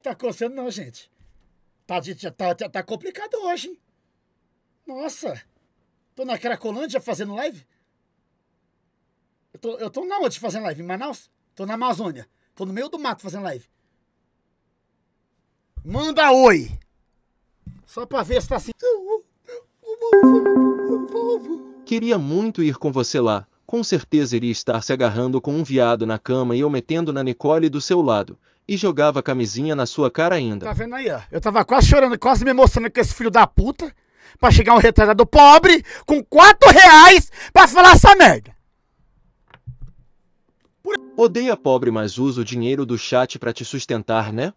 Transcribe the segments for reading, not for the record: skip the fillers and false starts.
tá acontecendo não, gente. Tá complicado hoje, hein? Nossa. Tô na Cracolândia fazendo live? Eu tô na onde fazendo live? Em Manaus? Tô na Amazônia. Tô no meio do mato fazendo live. Manda oi! Só pra ver se tá assim. Queria muito ir com você lá. Com certeza iria estar se agarrando com um viado na cama e eu metendo na Nicole do seu lado. E jogava a camisinha na sua cara ainda. Tá vendo aí, ó? Eu tava quase chorando, quase me emocionando com esse filho da puta. Pra chegar um retardado pobre com R$4 pra falar essa merda. Odeia pobre, mas usa o dinheiro do chat pra te sustentar, né?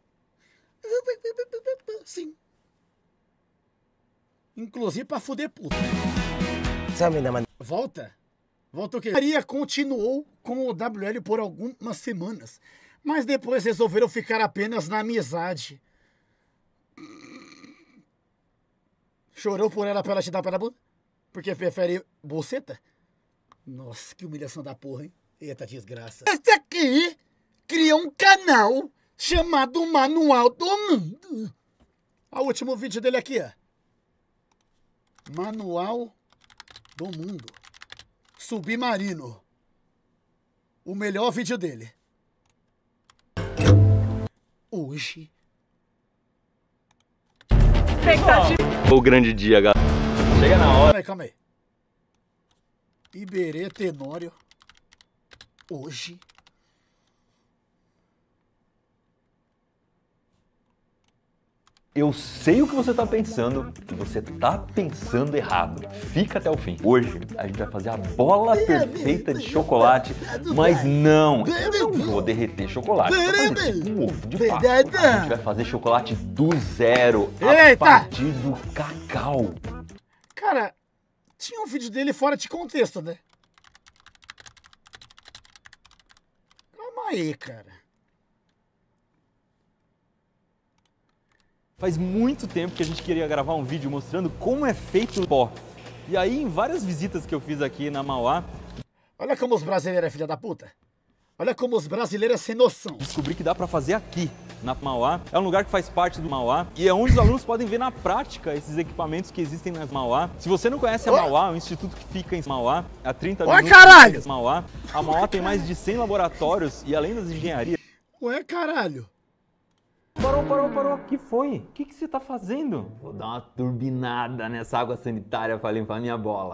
Sim. Inclusive pra fuder puta. Volta? Volta o quê? Maria continuou com o WL por algumas semanas. Mas depois resolveram ficar apenas na amizade. Chorou por ela pra ela te dar para a bunda? Porque prefere buceta? Nossa, que humilhação da porra, hein? Eita desgraça. Esse aqui criou um canal chamado Manual do Mundo. Olha o último vídeo dele aqui, ó. Manual do Mundo. Submarino. O melhor vídeo dele. Hoje. O grande dia, galera. Chega na hora. Calma aí. Iberê Tenório. Hoje. Eu sei o que você tá pensando e você tá pensando errado. Fica até o fim. Hoje a gente vai fazer a bola perfeita de chocolate, mas não, eu não vou derreter chocolate. Eu vou fazer tipo um ovo de Páscoa. A gente vai fazer chocolate do zero, a partir do cacau. Cara, tinha um vídeo dele fora de contexto, né? Calma aí, cara. Faz muito tempo que a gente queria gravar um vídeo mostrando como é feito o pó. E aí, em várias visitas que eu fiz aqui na Mauá... Olha como os brasileiros é filha da puta. Olha como os brasileiros é sem noção. Descobri que dá pra fazer aqui, na Mauá. É um lugar que faz parte do Mauá. E é onde os alunos podem ver na prática esses equipamentos que existem na Mauá. Se você não conhece a Mauá, é um instituto que fica em Mauá, a 30 minutos caralho! de Mauá. A Mauá tem mais de 100 laboratórios e além das engenharias... Ué, caralho! Parou. O que foi? O que você tá fazendo? Vou dar uma turbinada nessa água sanitária pra limpar minha bola.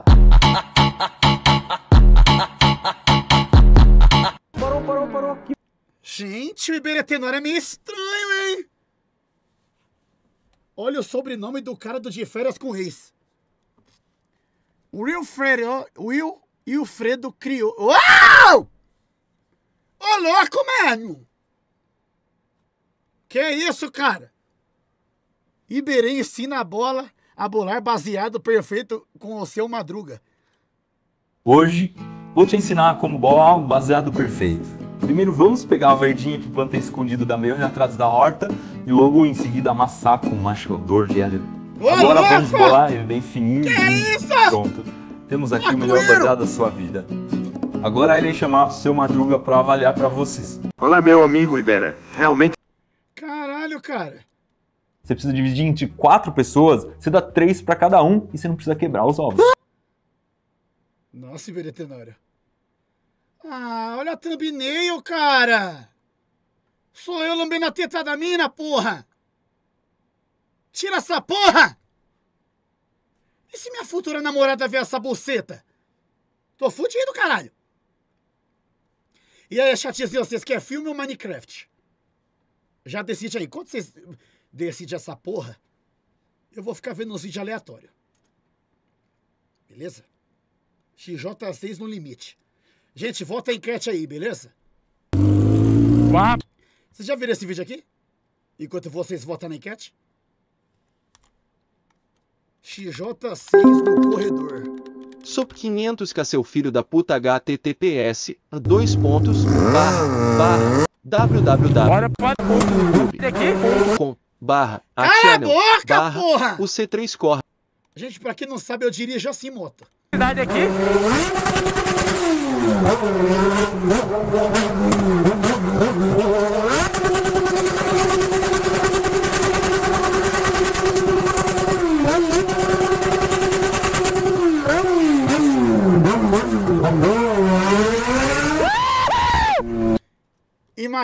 Parou. Gente, o Iberê Tenório é meio estranho, hein? Olha o sobrenome do cara do De Férias com Reis. Wilfredo criou... Uau! Ô, louco, mano! Que isso, cara? Iberê ensina a bola a bolar baseado perfeito com o seu Madruga. Hoje vou te ensinar como bolar um baseado perfeito. Primeiro vamos pegar a verdinha que planta escondido da meia atrás da horta e logo em seguida amassar com um machador de alho. Agora vamos bolar ele bem fininho. Que isso? Pronto. Temos aqui o melhor baseado da sua vida. Agora ele chamar o seu Madruga para avaliar para vocês. Olá, meu amigo Iberê. Realmente... Caralho, cara. Você precisa dividir entre 4 pessoas, você dá 3 para cada um e você não precisa quebrar os ovos. Nossa, Iberê Tenório. Ah, olha a thumbnail, cara. Sou eu lambendo a teta da mina, porra. Tira essa porra. E se minha futura namorada ver essa buceta? Tô fudido, caralho. E aí, chatezinho, vocês querem filme ou Minecraft? Já decide aí. Quando vocês decidem essa porra, eu vou ficar vendo uns vídeos aleatórios. Beleza? XJ6 no limite. Gente, vota a enquete aí, beleza? Vocês já viram esse vídeo aqui? Enquanto vocês votam na enquete? XJ6 no corredor. Sop 500k seu filho da puta https www.com/a-channel/o C3 Corre. Gente, pra quem não sabe, eu dirijo assim moto. Cidade aqui?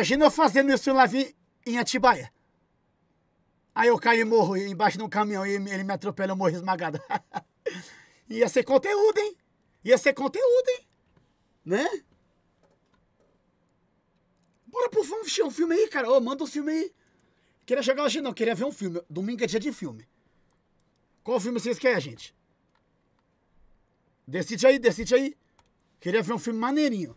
Imagina eu fazendo isso lá em Atibaia. Aí eu caio e morro embaixo de um caminhão e ele me atropela, eu morro esmagado. Ia ser conteúdo, hein? Ia ser conteúdo, hein? Né? Bora pro um filme aí, cara. Ô, manda um filme aí. Queria jogar hoje não, queria ver um filme. Domingo é dia de filme. Qual filme vocês querem, gente? Decide aí. Queria ver um filme maneirinho.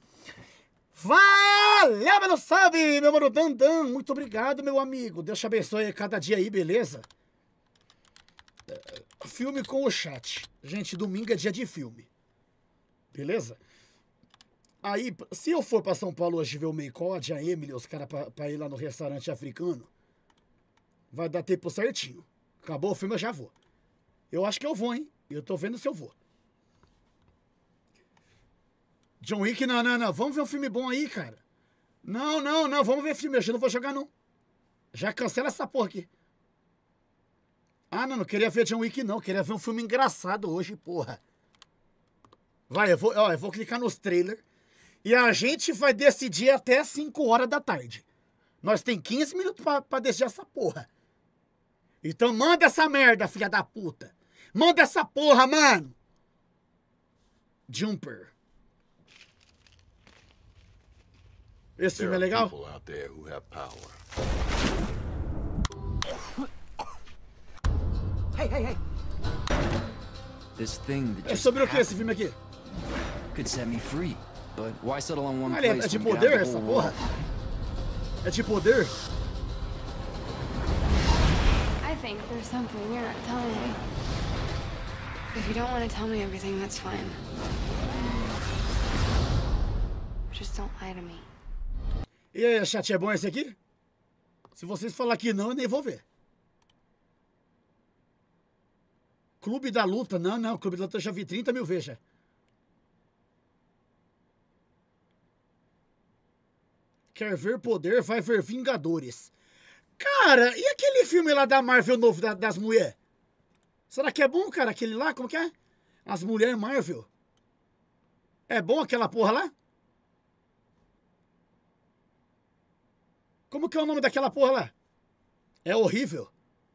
Valeu, meu salve, meu mano Dandan. Muito obrigado, meu amigo. Deus te abençoe cada dia aí, beleza? Filme com o chat. Gente, domingo é dia de filme. Beleza? Aí, se eu for pra São Paulo hoje ver o Meicode, a Emily, os caras pra ir lá no restaurante africano, vai dar tempo certinho. Acabou o filme, eu já vou. Eu acho que eu vou, hein? Eu tô vendo se eu vou. John Wick, não. Vamos ver um filme bom aí, cara. Não. Vamos ver filme. Eu já não vou jogar, não. Já cancela essa porra aqui. Ah, não queria ver John Wick, não. Queria ver um filme engraçado hoje, porra. Vai, eu vou clicar nos trailers. E a gente vai decidir até 5 horas da tarde. Nós tem 15 minutos pra decidir essa porra. Então manda essa merda, filha da puta. Manda essa porra, mano. Jumper. Esse filme é legal? Hey. This thing that É sobre o que esse filme aqui? could set me free, but why settle on one Olha, place é de when we could poder have the essa whole porra? world? É de poder? I think there's something you're not telling me. If you don't want to tell me everything, that's fine. Just don't lie to me. E aí, chat, é bom esse aqui? Se vocês falar que não, eu nem vou ver. Clube da Luta. Não. Clube da Luta eu já vi 30 mil vezes já. Quer ver poder, vai ver Vingadores. Cara, e aquele filme lá da Marvel novo das mulheres? Será que é bom, cara? Aquele lá, como que é? As Mulheres Marvel. É bom aquela porra lá? Como que é o nome daquela porra lá? É horrível.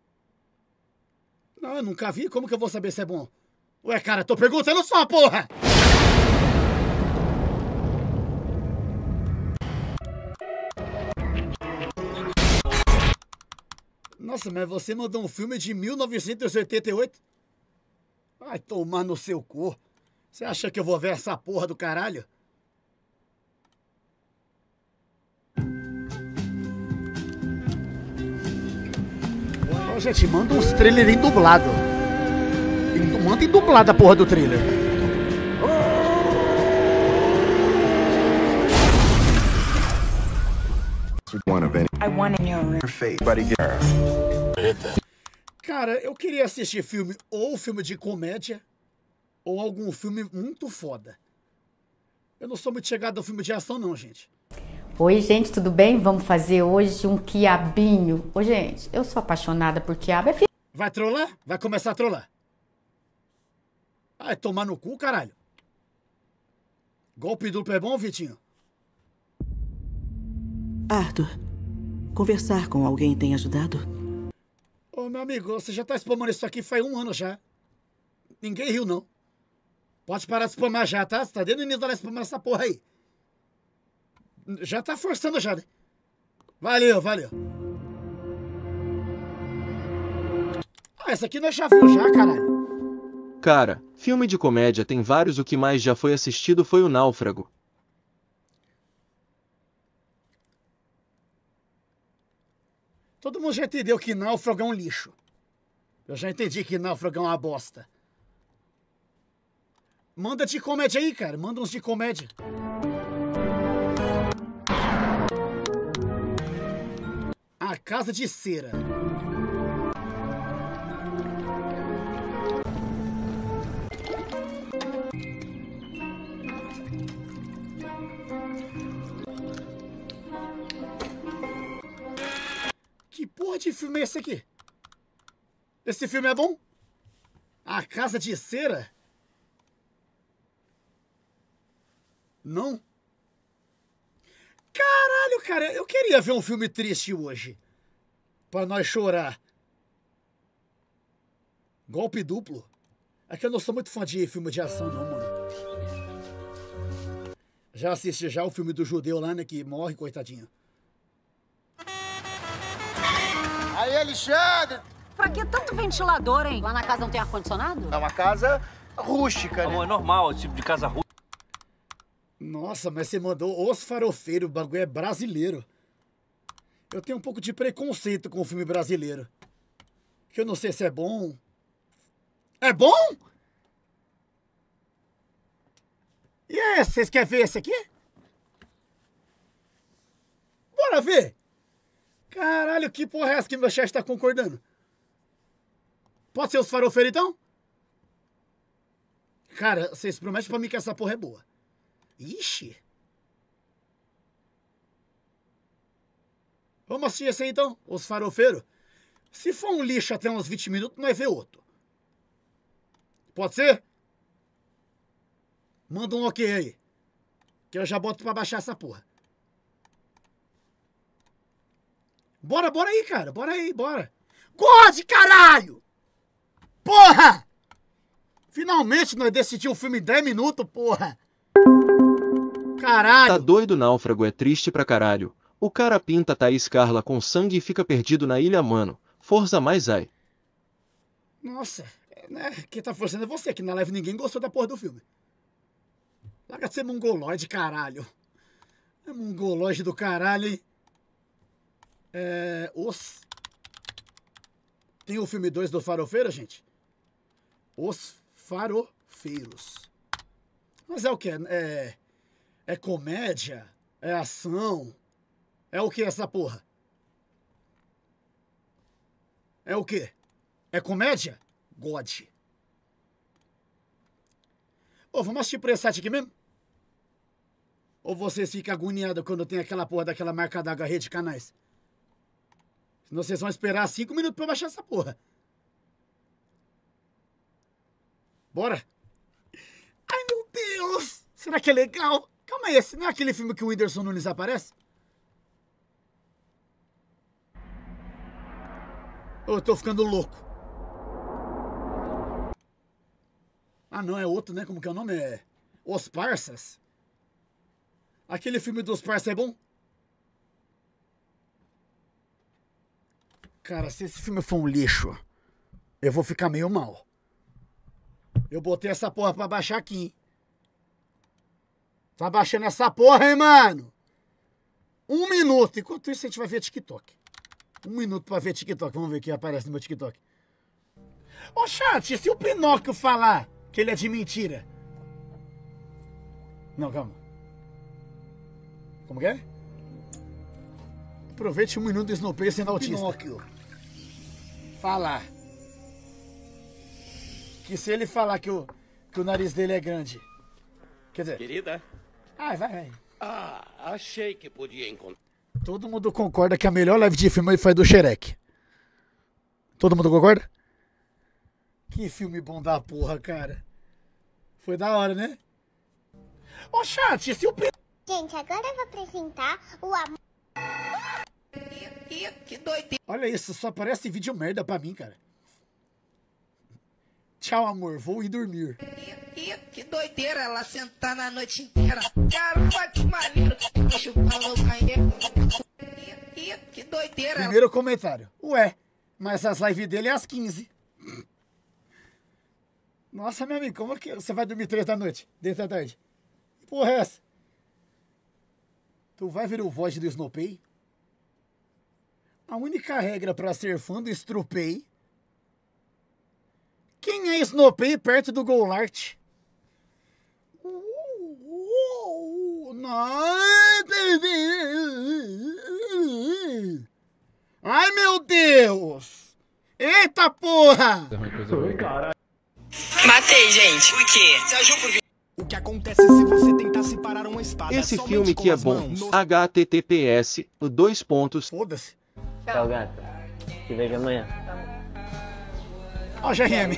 Não, eu nunca vi. Como que eu vou saber se é bom? Ué, cara, tô perguntando só, porra! Nossa, mas você mandou um filme de 1988? Vai tomar no seu cu. Você acha que eu vou ver essa porra do caralho? Ô, gente, manda uns trailers em dublado. Manda em dublado a porra do trailer. I want in your room. Cara, eu queria assistir filme ou filme de comédia ou algum filme muito foda. Eu não sou muito chegado ao filme de ação não, gente. Oi, gente, tudo bem? Vamos fazer hoje um quiabinho. Ô, gente, eu sou apaixonada por quiabo. Vai trollar? Vai começar a trollar. Vai tomar no cu, caralho. Golpe duplo é bom, Vitinho? Arthur, conversar com alguém tem ajudado? Ô, meu amigo, você já tá spamando isso aqui faz 1 ano já. Ninguém riu, não. Pode parar de spamar já, tá? Você tá desde o início da spamar essa porra aí. Já tá forçando já, né? Valeu. Ah, essa aqui nós já viu já, caralho. Cara, filme de comédia tem vários. O que mais já foi assistido foi O Náufrago. Todo mundo já entendeu que Náufrago é um lixo. Eu já entendi que Náufrago é uma bosta. Manda de comédia aí, cara. Manda uns de comédia. A Casa de Cera. Que porra de filme é esse aqui? Esse filme é bom? A Casa de Cera? Não? Caralho, cara, eu queria ver um filme triste hoje. Pra nós chorar. Golpe Duplo? É que eu não sou muito fã de filme de ação, não, mano. Já assisti já o filme do judeu lá, né, que morre, coitadinho. Aí, Alexandre! Pra que tanto ventilador, hein? Lá na casa não tem ar-condicionado? É uma casa rústica, né? É normal, esse tipo de casa rústica. Nossa, mas você mandou Os Farofeiros, o bagulho é brasileiro. Eu tenho um pouco de preconceito com o filme brasileiro. Que eu não sei se é bom. É bom? E é, vocês querem ver esse aqui? Bora ver! Caralho, que porra é essa que meu chefe tá concordando? Pode ser Os Farofeiros, então? Cara, vocês prometem pra mim que essa porra é boa. Ixi. Vamos assistir esse aí, então? Os Farofeiros? Se for um lixo até uns 20 minutos, nós vê outro. Pode ser? Manda um ok aí. Que eu já boto pra baixar essa porra. Bora aí, cara. Bora aí, bora. God, caralho! Porra! Finalmente nós decidimos o filme em 10 minutos, porra. Caralho. Tá doido, Náufrago é triste pra caralho. O cara pinta Thaís Carla com sangue e fica perdido na ilha, mano. Força mais ai. Nossa, né? Quem tá forçando é você, que na live ninguém gostou da porra do filme. Larga de ser mongoloide, caralho. É mongoloide do caralho, hein? Tem o filme 2 do Farofeiro, gente? Os Farofeiros. Mas é o que? É comédia? É ação? É o que essa porra? É o que? É comédia? God. Ô, vamos assistir por esse site aqui mesmo? Ou vocês ficam agoniados quando tem aquela porra daquela marca d'água rede de canais? Senão vocês vão esperar 5 minutos pra baixar essa porra. Bora? Ai, meu Deus! Será que é legal? Calma aí, esse não é aquele filme que o Whindersson Nunes aparece? Eu tô ficando louco. Ah, não, é outro, né? Como que é o nome? É Os Parças. Aquele filme dos Parças é bom? Cara, se esse filme for um lixo, eu vou ficar meio mal. Eu botei essa porra pra baixar aqui, hein? Tá baixando essa porra, hein, mano? 1 minuto. Enquanto isso, a gente vai ver TikTok. 1 minuto pra ver TikTok. Vamos ver o que aparece no meu TikTok. Ô, chat, se o Pinóquio falar que ele é de mentira? Não, calma. Como que é? Aproveite 1 minuto do Snowpiercer sendo autista. Pinóquio falar que se ele falar que o nariz dele é grande, quer dizer... Querida? Vai. Ah, achei que podia encontrar. Todo mundo concorda que a melhor live de filme foi do Shrek. Todo mundo concorda? Que filme bom da porra, cara. Foi da hora, né? Ô, chat, se o... Gente, agora eu vou apresentar o amor... Que doideira. Olha isso, só parece vídeo merda pra mim, cara. Tchau, amor, vou ir dormir. Que doideira, ela sentar na noite inteira. Caramba, que maneiro. Deixa eu falar que doideira. Primeiro comentário. Ué, mas as lives dele é às 15. Nossa, meu amigo, como que você vai dormir 3 da noite? 10 da tarde? Que porra é essa? Tu vai ver o voz do Snowpay? A única regra pra ser fã do Strupay... Quem é Snowpay perto do Golart? Ai, meu Deus! Eita porra! Matei, gente. Por quê? Você agiu por... O que acontece se você tentar separar uma espada? Esse filme que é bom. HTTPS, 2 pontos. Foda-se. Tchau, gata. Te vejo amanhã. Ó, o GRM.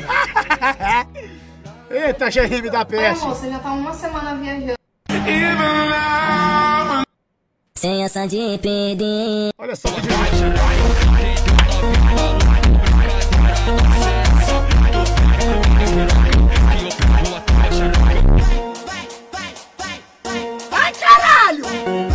Eita, GRM da peste. Você já tá 1 semana viajando. sem essa de perder. Olha só, Ai, caralho!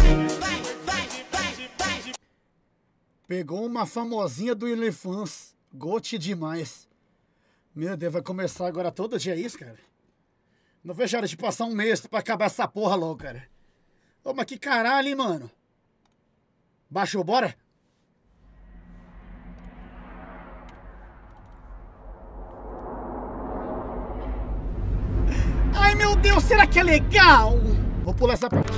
pegou uma famosinha do OnlyFans. Gote demais. Meu Deus, vai começar agora todo dia isso, cara? Não vejo a hora de passar um mês pra acabar essa porra logo, cara. Ô, mas que caralho, hein, mano? Baixou, bora? Ai, meu Deus, será que é legal? Vou pular essa parte.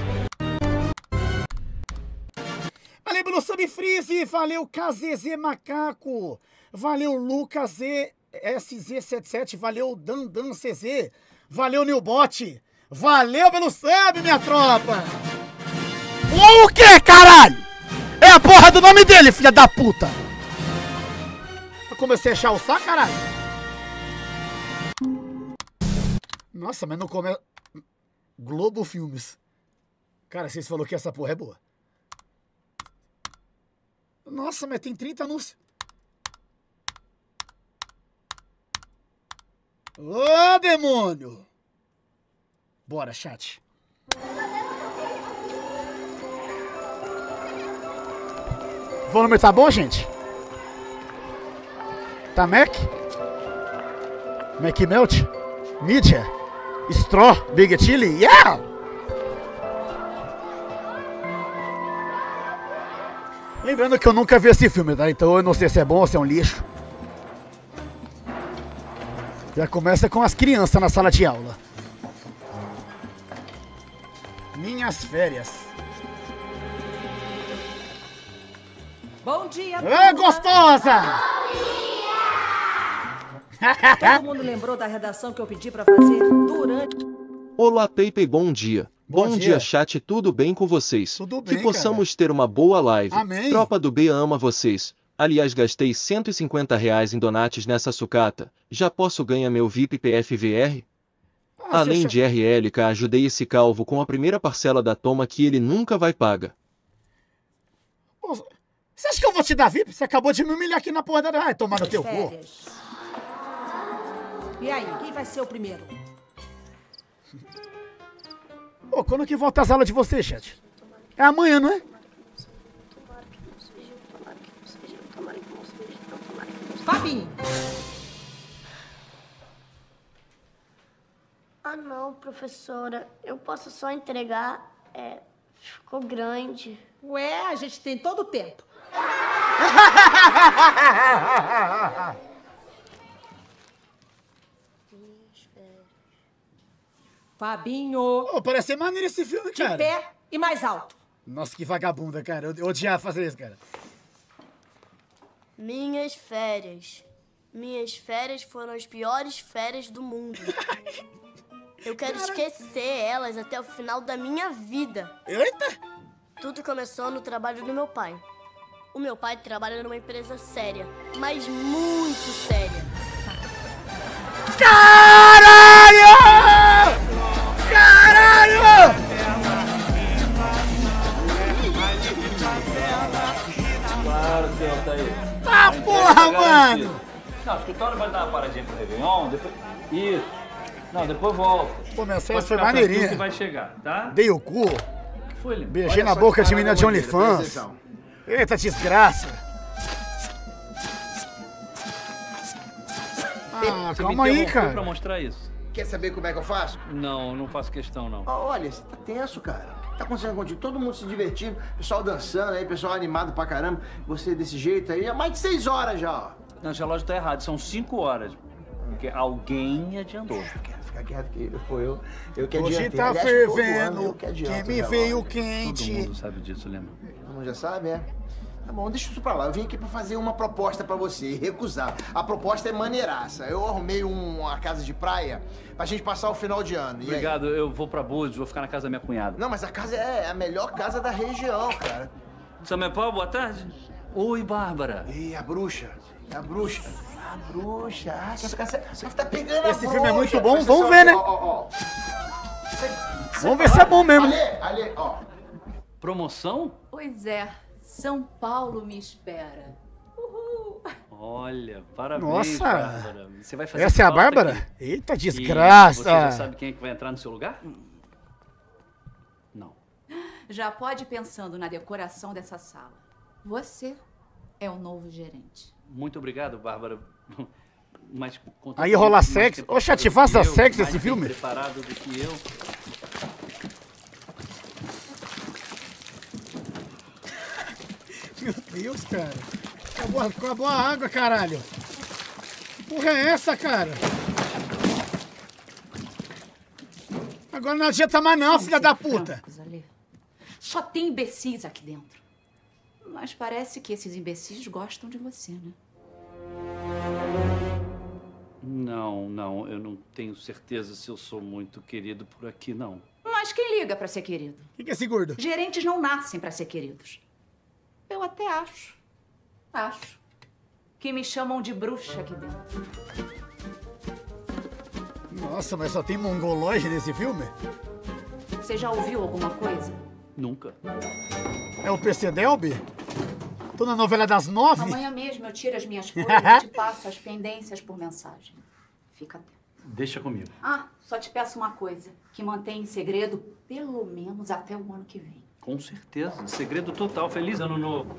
Valeu pelo Subfreeze, valeu KZZ Macaco, valeu Lucas SZ77, valeu Dandan CZ, valeu Nilbot, valeu pelo sub, minha tropa! O que, caralho? É a porra do nome dele, filha da puta! Eu comecei a achar o saco, caralho! Nossa, mas não começa... Globo Filmes. Cara, vocês falaram que essa porra é boa. Nossa, mas tem 30 anúncios. Ô, demônio! Bora, chat. O volume tá bom, gente? Tá Mac? Mac Melt? Media? Straw? Big Chili? Yeah! Lembrando que eu nunca vi esse filme, tá? Então eu não sei se é bom ou se é um lixo. Já começa com as crianças na sala de aula. Minhas férias. Bom dia, Ê, gostosa! Todo mundo lembrou da redação que eu pedi pra fazer durante... Olá, Pepe, bom dia. Bom dia, chat, tudo bem com vocês? Tudo bem, que possamos ter uma boa live. Amém. Tropa do B ama vocês. Aliás, gastei R$150 em donates nessa sucata. Já posso ganhar meu VIP PFVR? Além de RLK, ajudei esse calvo com a primeira parcela da toma que ele nunca vai pagar. Você acha que eu vou te dar VIP? Você acabou de me humilhar aqui na porra da... Ai, tomar no teu cu. E aí, quem vai ser o primeiro? Pô, quando que volta as aulas de vocês, chat? É amanhã, não é? Fabinho! Ah, não, professora. Eu posso só entregar. Ficou grande. Ué, a gente tem todo o tempo. Fabinho! Oh, parece ser maneiro esse filme, cara. De pé e mais alto. Nossa, que vagabunda, cara. Eu odiava fazer isso, cara. Minhas férias. Minhas férias foram as piores férias do mundo. Eu quero esquecer elas até o final da minha vida. Eita! Tudo começou no trabalho do meu pai. O meu pai trabalha numa empresa séria, mas muito séria. Caralho! Caralho! Claro, senhor, tá aí. Ah, porra, mano! Não, o escritório vai dar uma paradinha pro Réveillon, depois... Isso. Não, depois volta. Pô, minha férias foi maneirinha. Que vai chegar, tá? Dei o cu. Foi, Lima. Beijei na boca de menina de OnlyFans. Eita, desgraça. Ah, calma aí, cara. Pra mostrar isso. Quer saber como é que eu faço? Não, não faço questão, não. Olha, você tá tenso, cara. Tá acontecendo contigo? Todo mundo se divertindo, pessoal dançando aí, pessoal animado pra caramba. Você desse jeito aí, há mais de 6 horas já, ó. Não, esse relógio tá errado, são 5 horas. Porque alguém adiantou. Fica quieto que foi eu que adiantei. Hoje tá fervendo, que me veio quente. Todo mundo sabe disso, lembra? Todo mundo já sabe, é? Tá bom, deixa isso pra lá. Eu vim aqui pra fazer uma proposta pra você e recusar. A proposta é maneiraça. Eu arrumei uma casa de praia pra gente passar o final de ano. Obrigado, eu vou pra Búzios, vou ficar na casa da minha cunhada. Não, mas a casa é a melhor casa da região, cara. Samepau, boa tarde. Oi, Bárbara. Ih, a bruxa. A bruxa. A bruxa. Ah, você tá pegando esse filme é muito bom, vamos ver, né? Ó. Vamos ver se é bom mesmo. Ale, ó. Promoção? Pois é, São Paulo me espera. Uhul. Olha, parabéns, Nossa. Bárbara. Você vai fazer Essa é a falta Bárbara? aqui. Eita, E desgraça. você já sabe quem é que vai entrar no seu lugar? Não. Já pode ir pensando na decoração dessa sala. Você é o novo gerente. Muito obrigado, Bárbara. Mas Aí rola sexo. Oxe, ativaça sexo esse filme? Preparado do que eu. Meu Deus, cara. Acabou a água, caralho. Que porra é essa, cara? Agora não adianta mais não, filha da puta. Só tem imbecis aqui dentro. Mas parece que esses imbecis gostam de você, né? Não, eu não tenho certeza se eu sou muito querido por aqui, não. Mas quem liga pra ser querido? O que é esse gordo? Gerentes não nascem pra ser queridos. Eu até acho. Acho. Que me chamam de bruxa aqui dentro. Nossa, mas só tem mongolóide nesse filme? Você já ouviu alguma coisa? Nunca. É o PC Delby? Tô na novela das 9? Amanhã mesmo eu tiro as minhas coisas e te passo as pendências por mensagem. Fica atento. Deixa comigo. Ah, só te peço uma coisa. Que mantenha em segredo pelo menos até o ano que vem. Com certeza. Segredo total. Feliz ano novo.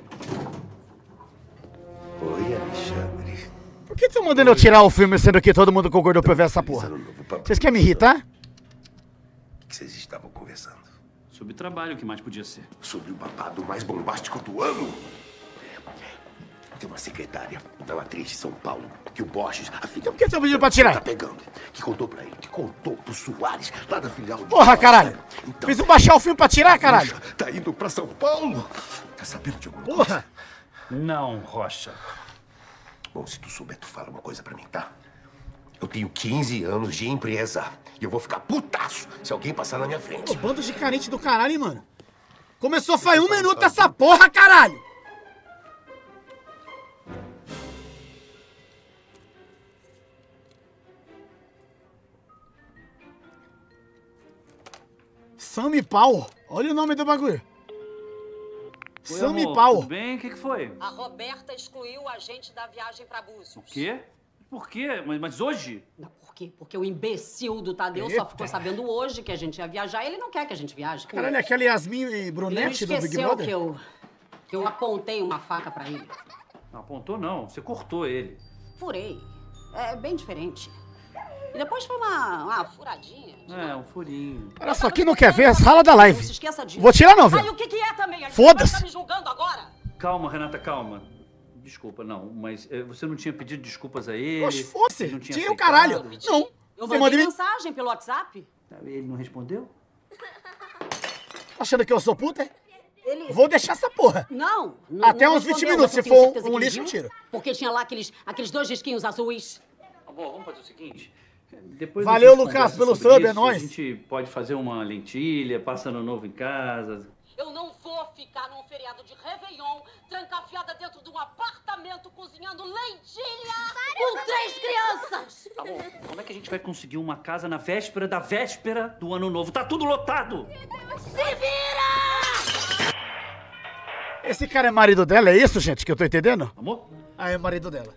Oi, Alexandre. Por que estão mandando eu tirar o filme, sendo que todo mundo concordou pra eu ver essa porra? Vocês querem me irritar? O que vocês estavam conversando? Sobre trabalho, o que mais podia ser? Sobre o babado mais bombástico do ano. Tem uma secretária da atriz de São Paulo, que o Borges, a filha... Então por que estão pedindo pra tirar? Tá pegando. Que contou pra ele, que contou pro Soares, lá da filial de... Porra, caralho! Então, fiz baixar o filme pra tirar, caralho! Tá indo pra São Paulo! Tá sabendo de alguma coisa? Não, Rocha. Bom, se tu souber, tu fala uma coisa pra mim, tá? Eu tenho 15 anos de empresa e eu vou ficar putaço se alguém passar na minha frente. Ô, bando de carente do caralho, hein, mano? Começou faz 1 minuto essa porra, caralho! Sammy Pau. Olha o nome do bagulho. Oi, Sammy amor, Pau. Tudo bem? O que foi? A Roberta excluiu a gente da viagem pra Búzios. O quê? Por quê? Mas hoje? Não, por quê? Porque o imbecil do Tadeu Eita. só ficou sabendo hoje que a gente ia viajar. Ele não quer que a gente viaje. Caralho, aquela Yasmin Ele Brunetti do Big esqueceu Brother? que eu apontei uma faca pra ele. Não apontou, não. Você cortou ele. Furei. É bem diferente. E depois foi uma furadinha. É, um furinho. Olha só, quem não quer ver, rala da live. Não se esqueça disso. Vou tirar não, Ai, velho. o que é também? Foda-se. Tá me julgando agora? Calma, Renata, calma. Desculpa, não, mas você não tinha pedido desculpas a ele? Oxe, fosse. Ele não tinha Tira o aceitado? caralho. Não. Eu Você mandei manda mensagem pelo WhatsApp. Ele não respondeu? Achando que eu sou puta? Ele... Vou deixar essa porra. Não. Até não uns 20 respondeu, minutos. mas Se eu tenho for certeza que um ele lixo, eu viu, tiro. Porque tinha lá aqueles 2 disquinhos azuis. Bom, vamos fazer o seguinte. Depois Valeu, a gente Lucas, conversa pelo sobre sub, é isso. nóis. A gente pode fazer uma lentilha, passa ano novo em casa. Eu não vou ficar num feriado de Réveillon, trancafiada dentro de um apartamento, cozinhando lentilha com 3 crianças. Tá bom, como é que a gente vai conseguir uma casa na véspera da véspera do ano novo? Tá tudo lotado! Se vira! Esse cara é marido dela, é isso, gente, que eu tô entendendo? Amor? Ah, é marido dela.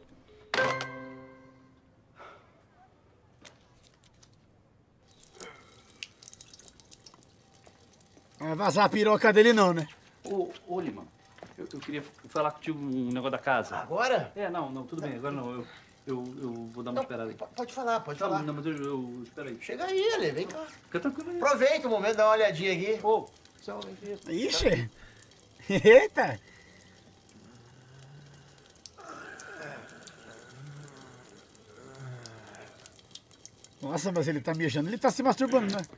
Vai vazar a piroca dele não, né? Ô Lima, eu queria falar contigo um negócio da casa. Agora? É, não, tudo bem, agora não. Eu vou dar uma esperada aí. Pode falar, pode falar. Não, mas eu espera aí. Chega aí, Ale, vem cá. Fica tranquilo aí. Aproveita o momento, dá uma olhadinha aqui. Ô, Ixi. Eita. Nossa, mas ele tá mijando, ele tá se masturbando, né?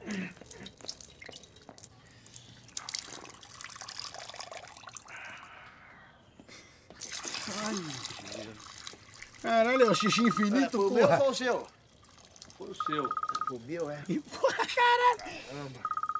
Caralho, é o xixi infinito, Foi o porra. meu ou foi o seu? Foi o seu. O meu, é? E porra, caralho. Caramba.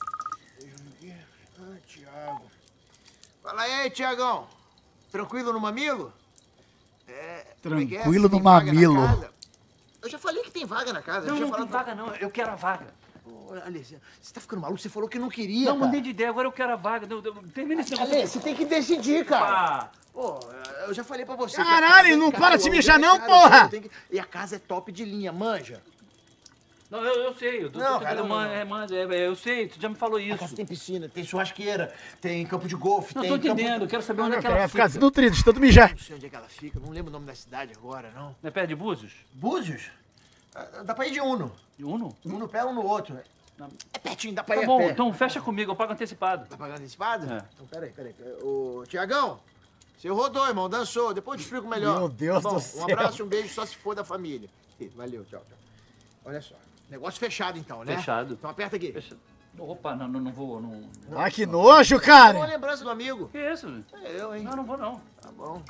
Ah, Thiago. Fala aí, Thiagão. Tranquilo no mamilo? Como é que é? Tranquilo Tem no vaga na mamilo. casa? Eu já falei que tem vaga na casa. Não, eu já não tem falado- vaga não, eu quero a vaga. Ale, você tá ficando maluco? Você falou que não queria, Não, cara. mudei de ideia, agora eu quero a vaga. Termina esse negócio. Ale, você tem que decidir, cara. Pô, eu já falei pra você. Caralho, não para de mijar não, porra! E a casa é top de linha, manja. Não, eu sei. Eu sei, tu já me falou isso. A casa tem piscina, tem churrasqueira, tem campo de golfe, Não, tem tô entendendo, eu quero saber onde é que ela Vai fica. ficar desnutrido de tanto mijar. Não sei onde é que ela fica, não lembro o nome da cidade agora, não. Não é perto de Búzios? Búzios? Dá pra ir de Uno. De Uno? Um no pé, um no outro. É pertinho, dá pra ir Tá a bom, pé. então fecha comigo, eu pago antecipado. Tá pagando antecipado? É. Então, peraí. Ô, Tiagão, você rodou, irmão, dançou. Depois eu te explico melhor. Meu Deus Tá bom, do céu. Um abraço, um beijo, só se for da família. Valeu, tchau. Olha só, negócio fechado então, né? Fechado. Então aperta aqui. Opa, não vou. Ai, que nojo, cara. Uma lembrança do amigo. Que isso? É eu, hein? Não vou não. Tá bom.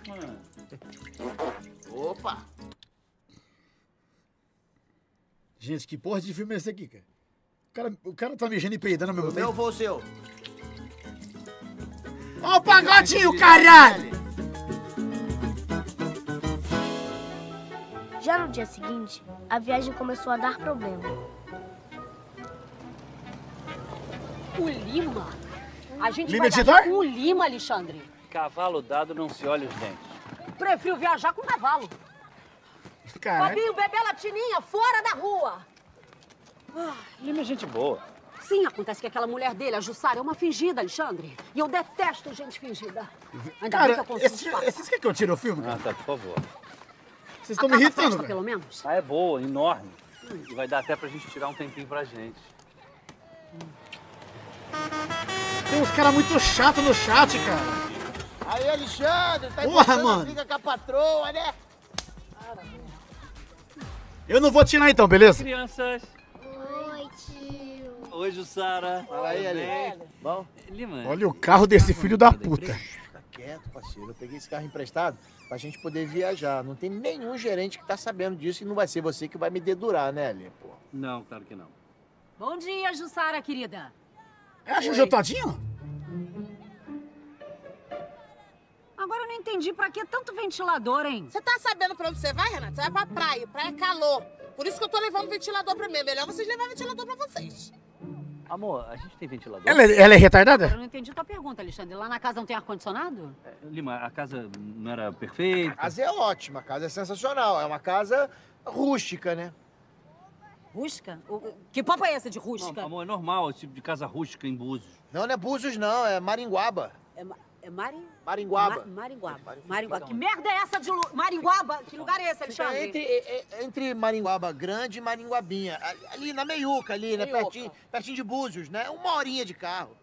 Opa. Gente, que porra de filme é esse aqui, cara? O cara tá mijando e peidando ao mesmo tempo. Eu vou o seu. Ó o pagodinho, caralho! Já no dia seguinte, a viagem começou a dar problema. O Lima? A gente Lima vai Editor? viajar com o Lima, Alexandre. Cavalo dado não se olha os dentes. Prefiro viajar com o cavalo. Caralho. Fabinho, bebê latininha, fora da rua. Lima é gente boa. Sim, acontece que aquela mulher dele, a Jussara, é uma fingida, Alexandre. E eu detesto gente fingida. Ainda bem que Cara, eu consigo disfarçar. vocês querem que eu tire o filme? Ah, tá, por favor. Vocês estão me Acaba a irritando, festa, cara. pelo menos. Ah, é boa, enorme. E vai dar até pra gente tirar um tempinho pra gente. Tem uns caras muito chatos no chat, cara. Aí, Alexandre, tá Porra, empurrando mano. a briga com a patroa, né? Eu não vou tirar então, beleza? Crianças. Oi, tio. Oi, Jussara. Fala aí, Ale. Bom? Lima. Olha o carro desse filho da puta. Fica quieto, parceiro. Eu peguei esse carro emprestado pra gente poder viajar. Não tem nenhum gerente que tá sabendo disso e não vai ser você que vai me dedurar, né, Ale? Pô. Não, claro que não. Bom dia, Jussara, querida. É a Jojo Todinho? Agora eu não entendi pra que tanto ventilador, hein? Você tá sabendo pra onde você vai, Renata? Você vai pra praia. Praia é calor. Por isso que eu tô levando ventilador pra mim. É melhor vocês levarem ventilador pra vocês. Amor, a gente tem ventilador? Ela é retardada? Agora eu não entendi tua pergunta, Alexandre. Lá na casa não tem ar-condicionado? Lima, a casa não era perfeita? A casa é ótima, a casa é sensacional. É uma casa rústica, né? Rústica? Que papo é esse de rústica? Não, amor, é normal esse tipo de casa rústica em Búzios. Não, não é Búzios, não. É Maringuaba. Maringuaba. Maringuaba. Que merda é essa de Maringuaba? Que lugar é esse, Alexandre? Entre Maringuaba Grande e Maringuabinha. Ali na meiuca, ali, né? Pertinho de Búzios, né? 1 horinha de carro.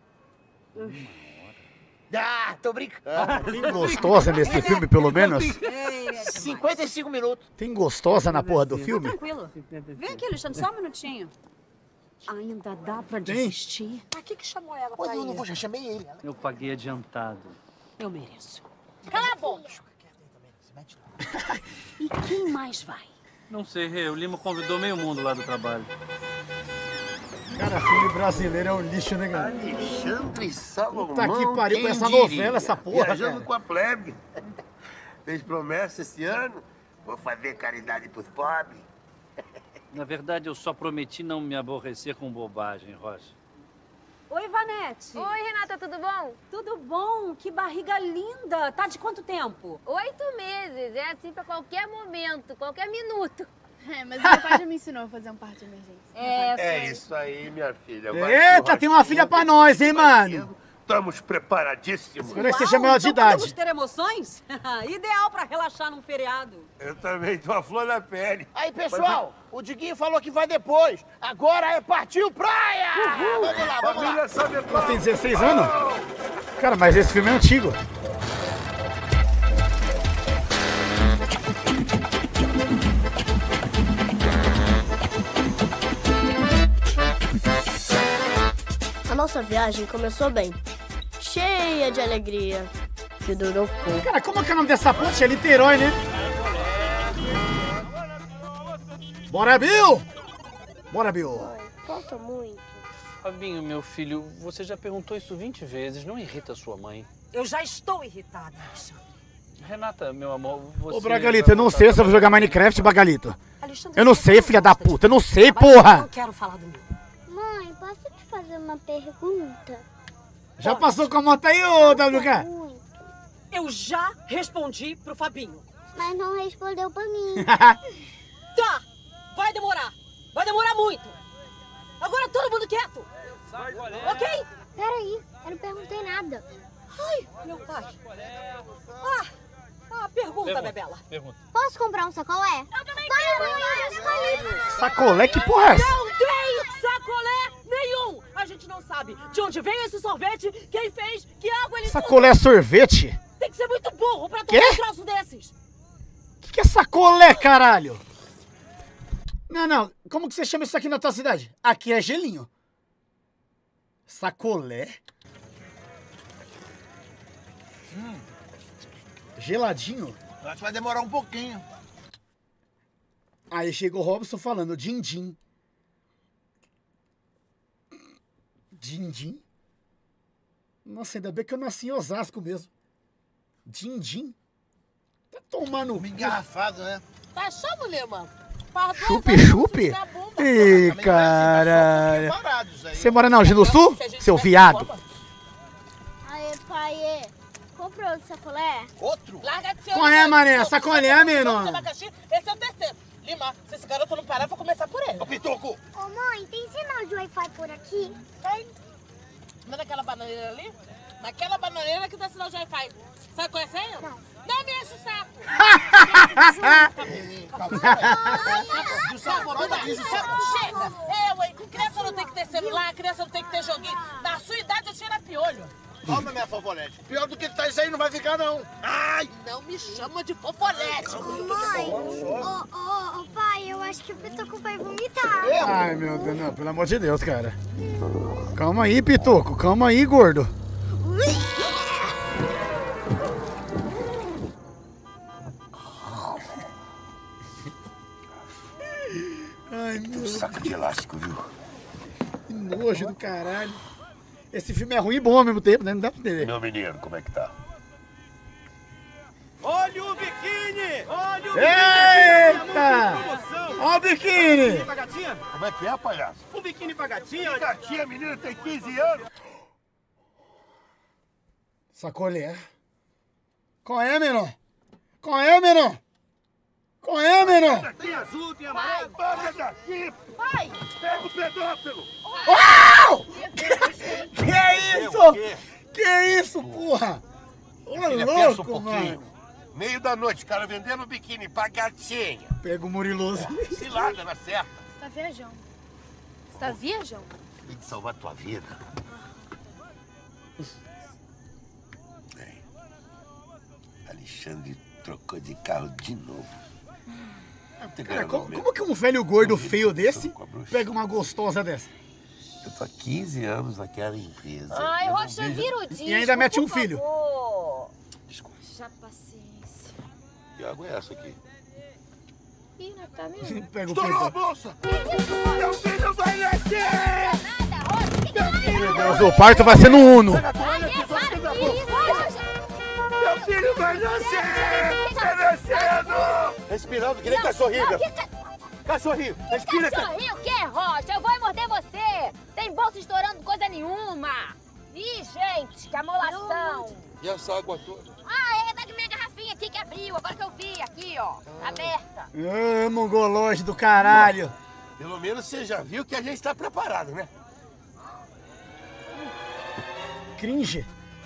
Ah, tô brincando. Tem gostosa nesse filme, pelo menos? 55 minutos. Tem gostosa na porra do filme? Tranquilo. Vem aqui, Alexandre, só um minutinho. Ainda dá pra desistir? Pra que chamou ela Pois pra eu ir? não vou, já chamei ele. Eu paguei adiantado. Eu mereço. Cala a boca. E quem mais vai? Não sei, o Lima convidou meio mundo lá do trabalho. Cara, filme brasileiro é um lixo, né, cara? Alexandre Salomão. Puta que pariu com quem essa diria? novela, essa porra, Viajando cara. com a plebe. Fez promessa esse ano. Vou fazer caridade pros pobres. Na verdade, eu só prometi não me aborrecer com bobagem, Rosa. Oi, Vanete. Oi, Renata, tudo bom? Tudo bom? Que barriga linda. Tá de quanto tempo? 8 meses. É assim pra qualquer momento, qualquer minuto. É, mas o meu pai já me ensinou a fazer um parto de emergência. É isso aí, minha filha. Eita, tem uma filha pra nós, hein, mano? Estamos preparadíssimos. Espero que seja maior de então podemos idade. ter emoções? Ideal pra relaxar num feriado. Eu também tô a flor na pele. Aí, pessoal, o Diguinho falou que vai depois. Agora é partiu praia! Vamos lá, vamos lá. Ela tem 16 anos? Cara, mas esse filme é antigo. A nossa viagem começou bem. Cheia de alegria. Que durou pouco. Cara, como é que é o nome dessa ponte? É Niterói, né? Bora, Bill! Bora, Bill! Falta muito. Fabinho, meu filho, você já perguntou isso 20 vezes. Não irrita sua mãe. Eu já estou irritada, Alexandre. Renata, meu amor, você... Ô, Bragalito, eu não sei se eu vou jogar Minecraft, Bragalito. Alexandre, Eu não você sei, não filha da gosta de puta, eu não sei, trabalho, Eu porra! não quero falar do meu. Mãe, posso te fazer uma pergunta? Já passou com a moto aí, ô WK? Eu já respondi pro Fabinho. Mas não respondeu pra mim. Tá, vai demorar. Vai demorar muito. Agora todo mundo quieto. Ok? Peraí, eu não perguntei nada. Ai, meu pai. Pergunta, Bebela. Posso comprar um sacolé? Eu também quero. Sacolé? Que porra é essa? Não tem sacolé nenhum. A gente não sabe de onde veio esse sorvete, quem fez, que água ele... Sacolé é sorvete? Tem que ser muito burro pra tomar um troço desses. Que é sacolé, caralho? Não. Como que você chama isso aqui na tua cidade? Aqui é gelinho. Sacolé? Geladinho? Acho que vai demorar um pouquinho. Aí chegou o Robson falando din-din. Din-din? Nossa, ainda bem que eu nasci em Osasco mesmo. Din-din? Tá tomando... Engarrafado, né? Tá só, mulher, mano. Chup-chup? Ih, caralho. Você mora na Algina do Sul? Seu viado. Aê, pai, comprou outro sacolé? Outro? Larga de ser... Qual é, mané? Sacolé, menino? Esse é o terceiro. Lima, se esse garoto não parar, eu vou começar por ele. Ô, Pitoco! Ô, mãe, tem sinal de Wi-Fi por aqui? Tem. Não é naquela bananeira ali? Naquela bananeira que dá sinal de Wi-Fi. Sabe qual é a senha? Não. Não me enche o saco. Chega. Criança não tem que ter celular, criança não tem que ter joguinho. Na sua idade eu tiro piolho. Toma, minha fofolete. Pior do que tá isso aí não vai ficar, não. Ai! Não me chama de fofolete. Mãe, pai, eu acho que o Pitoco vai vomitar. Ai, meu Deus, não, pelo amor de Deus, cara. Calma aí, Pitoco, calma aí, gordo. Ai, meu Deus. Saco de elástico, viu? Que nojo do caralho. Esse filme é ruim e bom ao mesmo tempo, né? Não dá pra entender. Meu menino, como é que tá? Olha o biquíni! Olha o Eita! Olha o biquíni! Pra gatinha? Como é que é, palhaço? Um biquíni pra gatinha? Gatinha, menina, tem 15 anos. Sacolé. Qual é, menor? Qual é, menor? Qual é, menor? Tem azul, tem amarelo. Paga daqui! Pai! Pega o pedófilo! Uau! Que isso? Que isso, porra? Ô, louco, mano. Meio da noite, cara vendendo biquíni pra gatinha. Pega o Muriloso. Se larga na certa. Você tá viajando. Você tá viajando? Tem que salvar tua vida. Bem, Alexandre trocou de carro de novo. Cara, como que um velho gordo feio desse pega uma gostosa dessa? Eu tô há 15 anos naquela empresa. Ai, Rocha, vira o disco, E ainda mete um filho. Desculpa. Já paciência. Que água é essa aqui? Ih, não tá mesmo. Pega o Estourou a pedófilo. bolsa! Meu filho vai nascer! Nada, Rocha. Meu Deus, o parto vai ser no Uno. Meu filho vai nascer! Tá nascendo! Respirando, que nem cachorrinho. Cachorrinho, respira. Cachorrinho o quê, Rocha? Eu vou morder você. Tem bolsa estourando coisa nenhuma. Ih, gente, que amolação. E essa água toda? Ah, é da minha garrafinha aqui que abriu. Agora que eu vi, aqui, ó, aberta. Mongolóide do caralho. Pelo menos você já viu que a gente tá preparado, né? Cringe.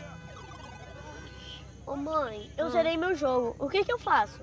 Ô mãe, eu zerei meu jogo. O que eu faço?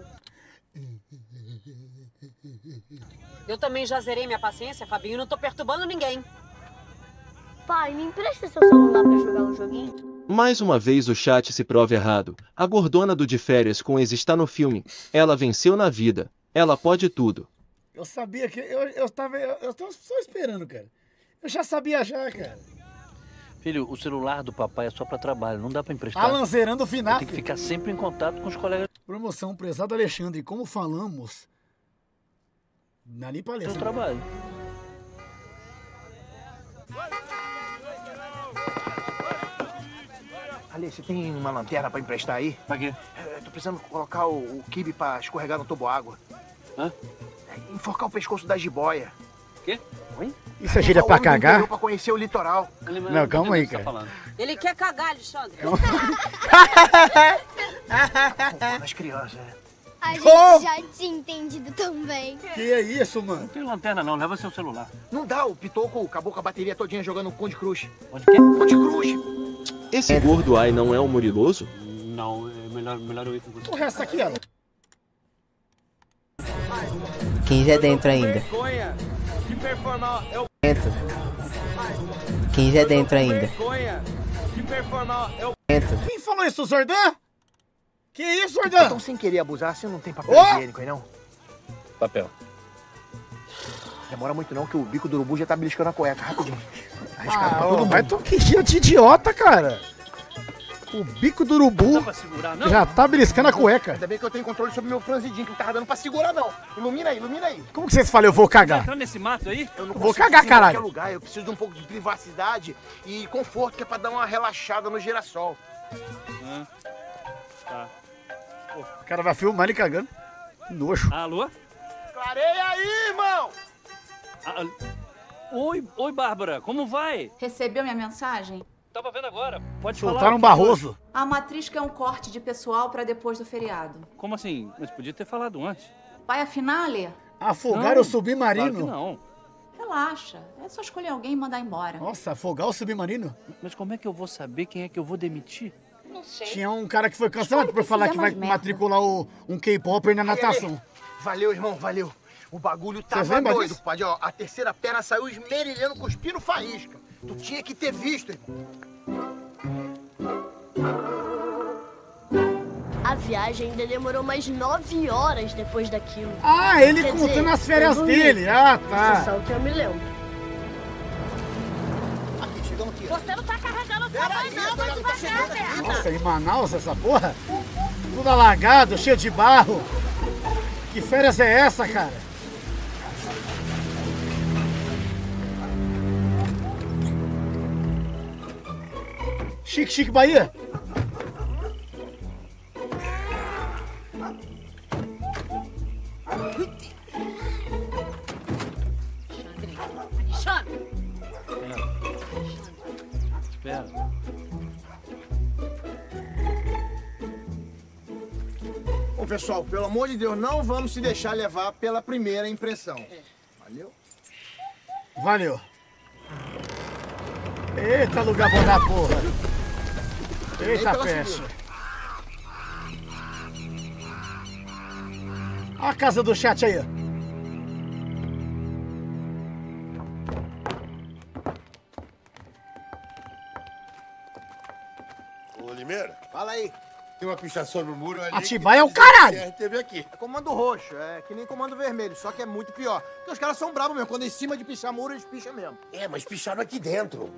Eu também já zerei minha paciência, Fabinho. Não tô perturbando ninguém. Pai, me empresta seu celular pra jogar um joguinho? Mais uma vez o chat se prova errado. A gordona do De Férias com Ex está no filme. Ela venceu na vida. Ela pode tudo. Eu sabia que... Eu tava só esperando, cara. Eu já sabia já, cara. Filho, o celular do papai é só pra trabalho, não dá pra emprestar. Alan zerando o final. Tem que ficar sempre em contato com os colegas. Promoção, prezado Alexandre, como falamos... Ali palestra. Seu trabalho. Ali, você tem uma lanterna pra emprestar aí? Pra quê? Tô precisando colocar o quibe pra escorregar no toboágua. Hã? Enforcar o pescoço da jiboia. quê? Oi? Isso é gíria pra cagar? Pra conhecer o litoral. Não, calma aí, cara. Ele quer cagar, Alexandre. As crianças, né? A gente já tinha entendido também. Que é isso, mano? Não tem lanterna não, leva seu celular. Não dá, o Pitoco acabou com a bateria todinha jogando Conde Cruz. Onde quê? Conde Cruz! Esse gordo aí não é o Muriloso? Não, é melhor eu ir com você. O resto aqui, ó. 15 é dentro ainda. De performar é o Dentro. 15 é dentro ainda. de performar é o Quem falou isso, Zordan? Que isso, Zordan? Então, sem querer abusar, você não tem papel higiênico aí, não? Papel. Demora muito não, que o bico do urubu já tá beliscando a cueca, rapidinho. Vai tu que gira de idiota, cara. O bico do urubu já tá beliscando a cueca. Ainda bem que eu tenho controle sobre meu franzidinho, que não tava dando pra segurar, não. Ilumina aí, ilumina aí. Como que vocês falam, eu vou cagar? Entrando nesse mato aí? Eu não vou cagar, caralho. Em qualquer lugar, eu preciso de um pouco de privacidade e conforto, que é pra dar uma relaxada no girassol. Tá. O cara vai filmar ele cagando. Que nojo. Alô? Clareia aí, irmão! Oi, Bárbara, como vai? Recebeu minha mensagem? Tava vendo agora. Pode falar. Soltaram um Barroso. A matriz quer um corte de pessoal pra depois do feriado. Como assim? Mas podia ter falado antes. Vai a finale? Afogar o submarino? Claro que não. Relaxa, é só escolher alguém e mandar embora. Nossa, afogar o submarino? Mas como é que eu vou saber quem é que eu vou demitir? Não sei. Tinha um cara que foi cancelado por falar que vai matricular um K-Popper na natação. Valeu, irmão, valeu. O bagulho tava doido, padre. Ó, a terceira perna saiu esmerilhando, cuspindo faísca. Tu tinha que ter visto, irmão. A viagem ainda demorou mais 9 horas depois daquilo. Ah, ele Quer contando dizer, as férias eu dormi. dele. Ah, tá. Isso é só o que eu me lembro. Aqui, chegamos aqui. Você não tá carregando sua mãe, não. Vai devagar, merda. Nossa, em Manaus essa porra? Tudo alagado, cheio de barro. Que férias é essa, cara? Chique, chique, Bahia. Alexandre. Espera. Ô, pessoal, pelo amor de Deus, não vamos se deixar levar pela primeira impressão. Valeu? Valeu. Eita, lugar bom da porra. Eita, peste. Olha a casa do chat aí. Ô, Limeira. Fala aí. Tem uma pichação no muro ali. Atibaia é o caralho. Teve aqui. É comando roxo, é que nem comando vermelho, só que é muito pior. Porque os caras são bravos mesmo. Quando é em cima de pichar muro, eles picham mesmo. É, mas picharam aqui dentro.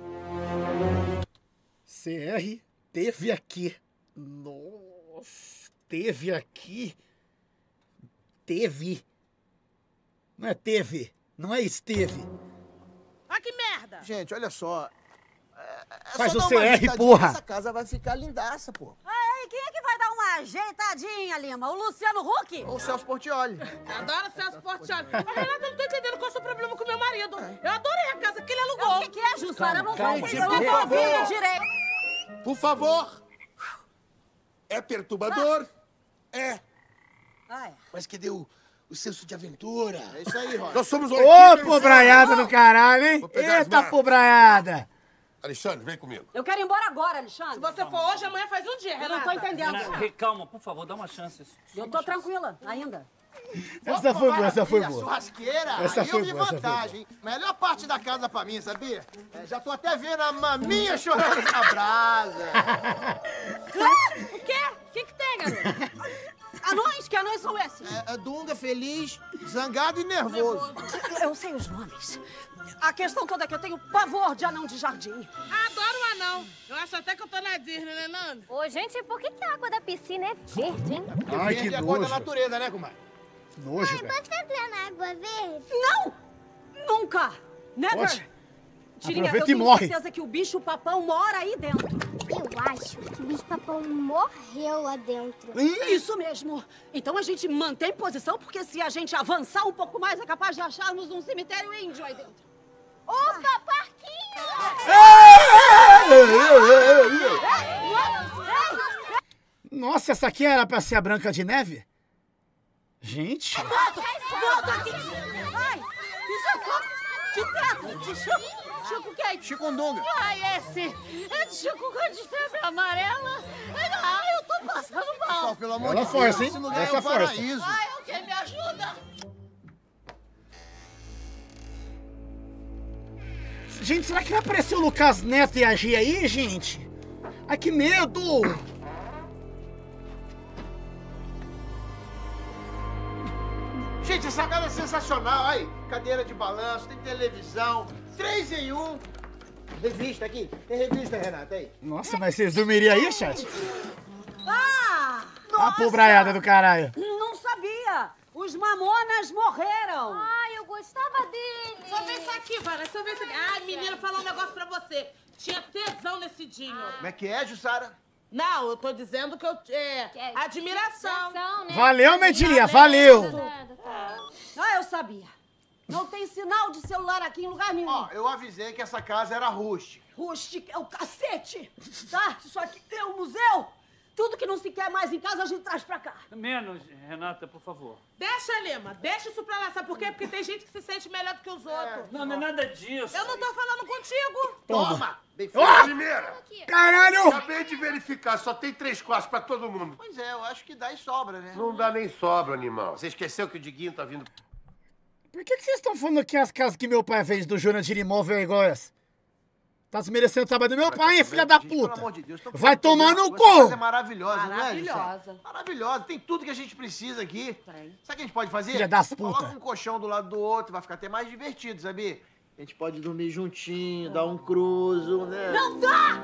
CR teve aqui. Nossa, teve aqui. Teve. Não é teve, não é esteve. Ah, que merda. Gente, olha só. Faz só o dar uma CR, ajeitadinha, porra. Essa casa vai ficar lindaça, pô. Ai, quem é que vai dar uma ajeitadinha, Lima? O Luciano Huck? Ou o Celso Portiolli. Adoro Celso Portiolli. Renata, eu não tô entendendo qual é o seu problema com meu marido. Eu adorei a casa que ele alugou. O que é, Jussara? Eu não tô calma, entendendo. por Eu não tô ouvindo favor. direito. Por favor. É perturbador? É. Ai. Mas cadê o senso de aventura? É isso aí, Rony. Nós somos Ô, pobraiada do caralho, hein? Eita, pobraiada. Alexandre, vem comigo. Eu quero ir embora agora, Alexandre. Se você for hoje, amanhã faz um dia, Eu Renata. não tô entendendo. Renata, calma, por favor, dá uma chance. Eu tô tranquila ainda. Essa foi boa, essa foi A boa. churrasqueira, Essa aí foi eu vi boa, essa foi vantagem, hein? Melhor parte da casa pra mim, sabia? Já tô até vendo a maminha chorando na brasa. O quê? O que tem, garoto? Anões? Que anões são esses? É Dunga, feliz, zangado e nervoso. Eu sei os nomes. A questão toda é que eu tenho pavor de anão de jardim. Adoro um anão. Eu acho até que eu tô na Disney, né, Nando? Ô, gente, por que a água da piscina é verde, hein? Ai, que Verde é a cor da nojo. natureza, né, comadre? Nojo, cara. Posso entrar na água verde? Não! Nunca! Never! Pode. Tirinha, Aproveita eu e tenho morre. certeza que o bicho papão mora aí dentro. Eu acho que o bicho-papão morreu lá dentro. Isso mesmo. Então a gente mantém posição, porque se a gente avançar um pouco mais, é capaz de acharmos um cemitério índio aí dentro. Opa, parquinho! Nossa, essa aqui era pra ser a Branca de Neve? Gente. Volta aqui! Ai, isso é fogo de teto, de Chico quente. Chikungunya. Ai, esse é de Chico de febre amarela. Ai, eu tô passando mal. Pessoal, pelo amor Ela de força, Deus, hein? esse lugar Essa é um força. paraíso. Ai, alguém me ajuda. Gente, será que vai aparecer o Lucas Neto e a Gia aí, gente? Ai, que medo! Gente, essa casa é sensacional. Aí, cadeira de balanço, tem televisão, 3 em 1. Revista aqui. Tem revista, Renata, aí. Nossa, mas vocês dormiriam aí, chat? Ah! A pobraiada do caralho. Não sabia. Os Mamonas morreram. Ai, eu gostava dele. Só vê isso aqui, Vara. Só vê isso aqui. Ai, menina, falar um negócio pra você. Tinha tesão nesse Dinho. Como é que é, Jussara? Não, eu tô dizendo que eu... admiração. Né? Valeu, Medilinha, valeu. Ah, eu sabia. Não tem sinal de celular aqui em lugar nenhum. Ó, eu avisei que essa casa era rústica. Rústica é o cacete, tá? Isso aqui é um museu. Tudo que não se quer mais em casa, a gente traz pra cá. Menos, Renata, por favor. Deixa, Lima. Deixa isso pra lá. Sabe por quê? Porque tem gente que se sente melhor do que os outros. Não, não é nada disso. Eu não tô falando contigo. Toma! Oh! Primeira! Caralho! Acabei de verificar, só tem 3 quartos pra todo mundo. Pois é, eu acho que dá e sobra, né? Não dá nem sobra, animal. Você esqueceu que o Diguinho tá vindo... Por que vocês estão falando que as casas que meu pai fez do Jurandir Imóvel é igual essa? Tá desmerecendo o trabalho do meu pai, hein, filha da puta? Pelo amor de Deus, tô Vai falando tomar que no essa casa cu! é maravilhosa, Maravilhosa. não é, maravilhosa. Tem tudo que a gente precisa aqui. Sabe o que a gente pode fazer? Filha das puta. Coloca um colchão do lado do outro, vai ficar até mais divertido, sabia? A gente pode dormir juntinho, dar um cruzo, né? Não dá!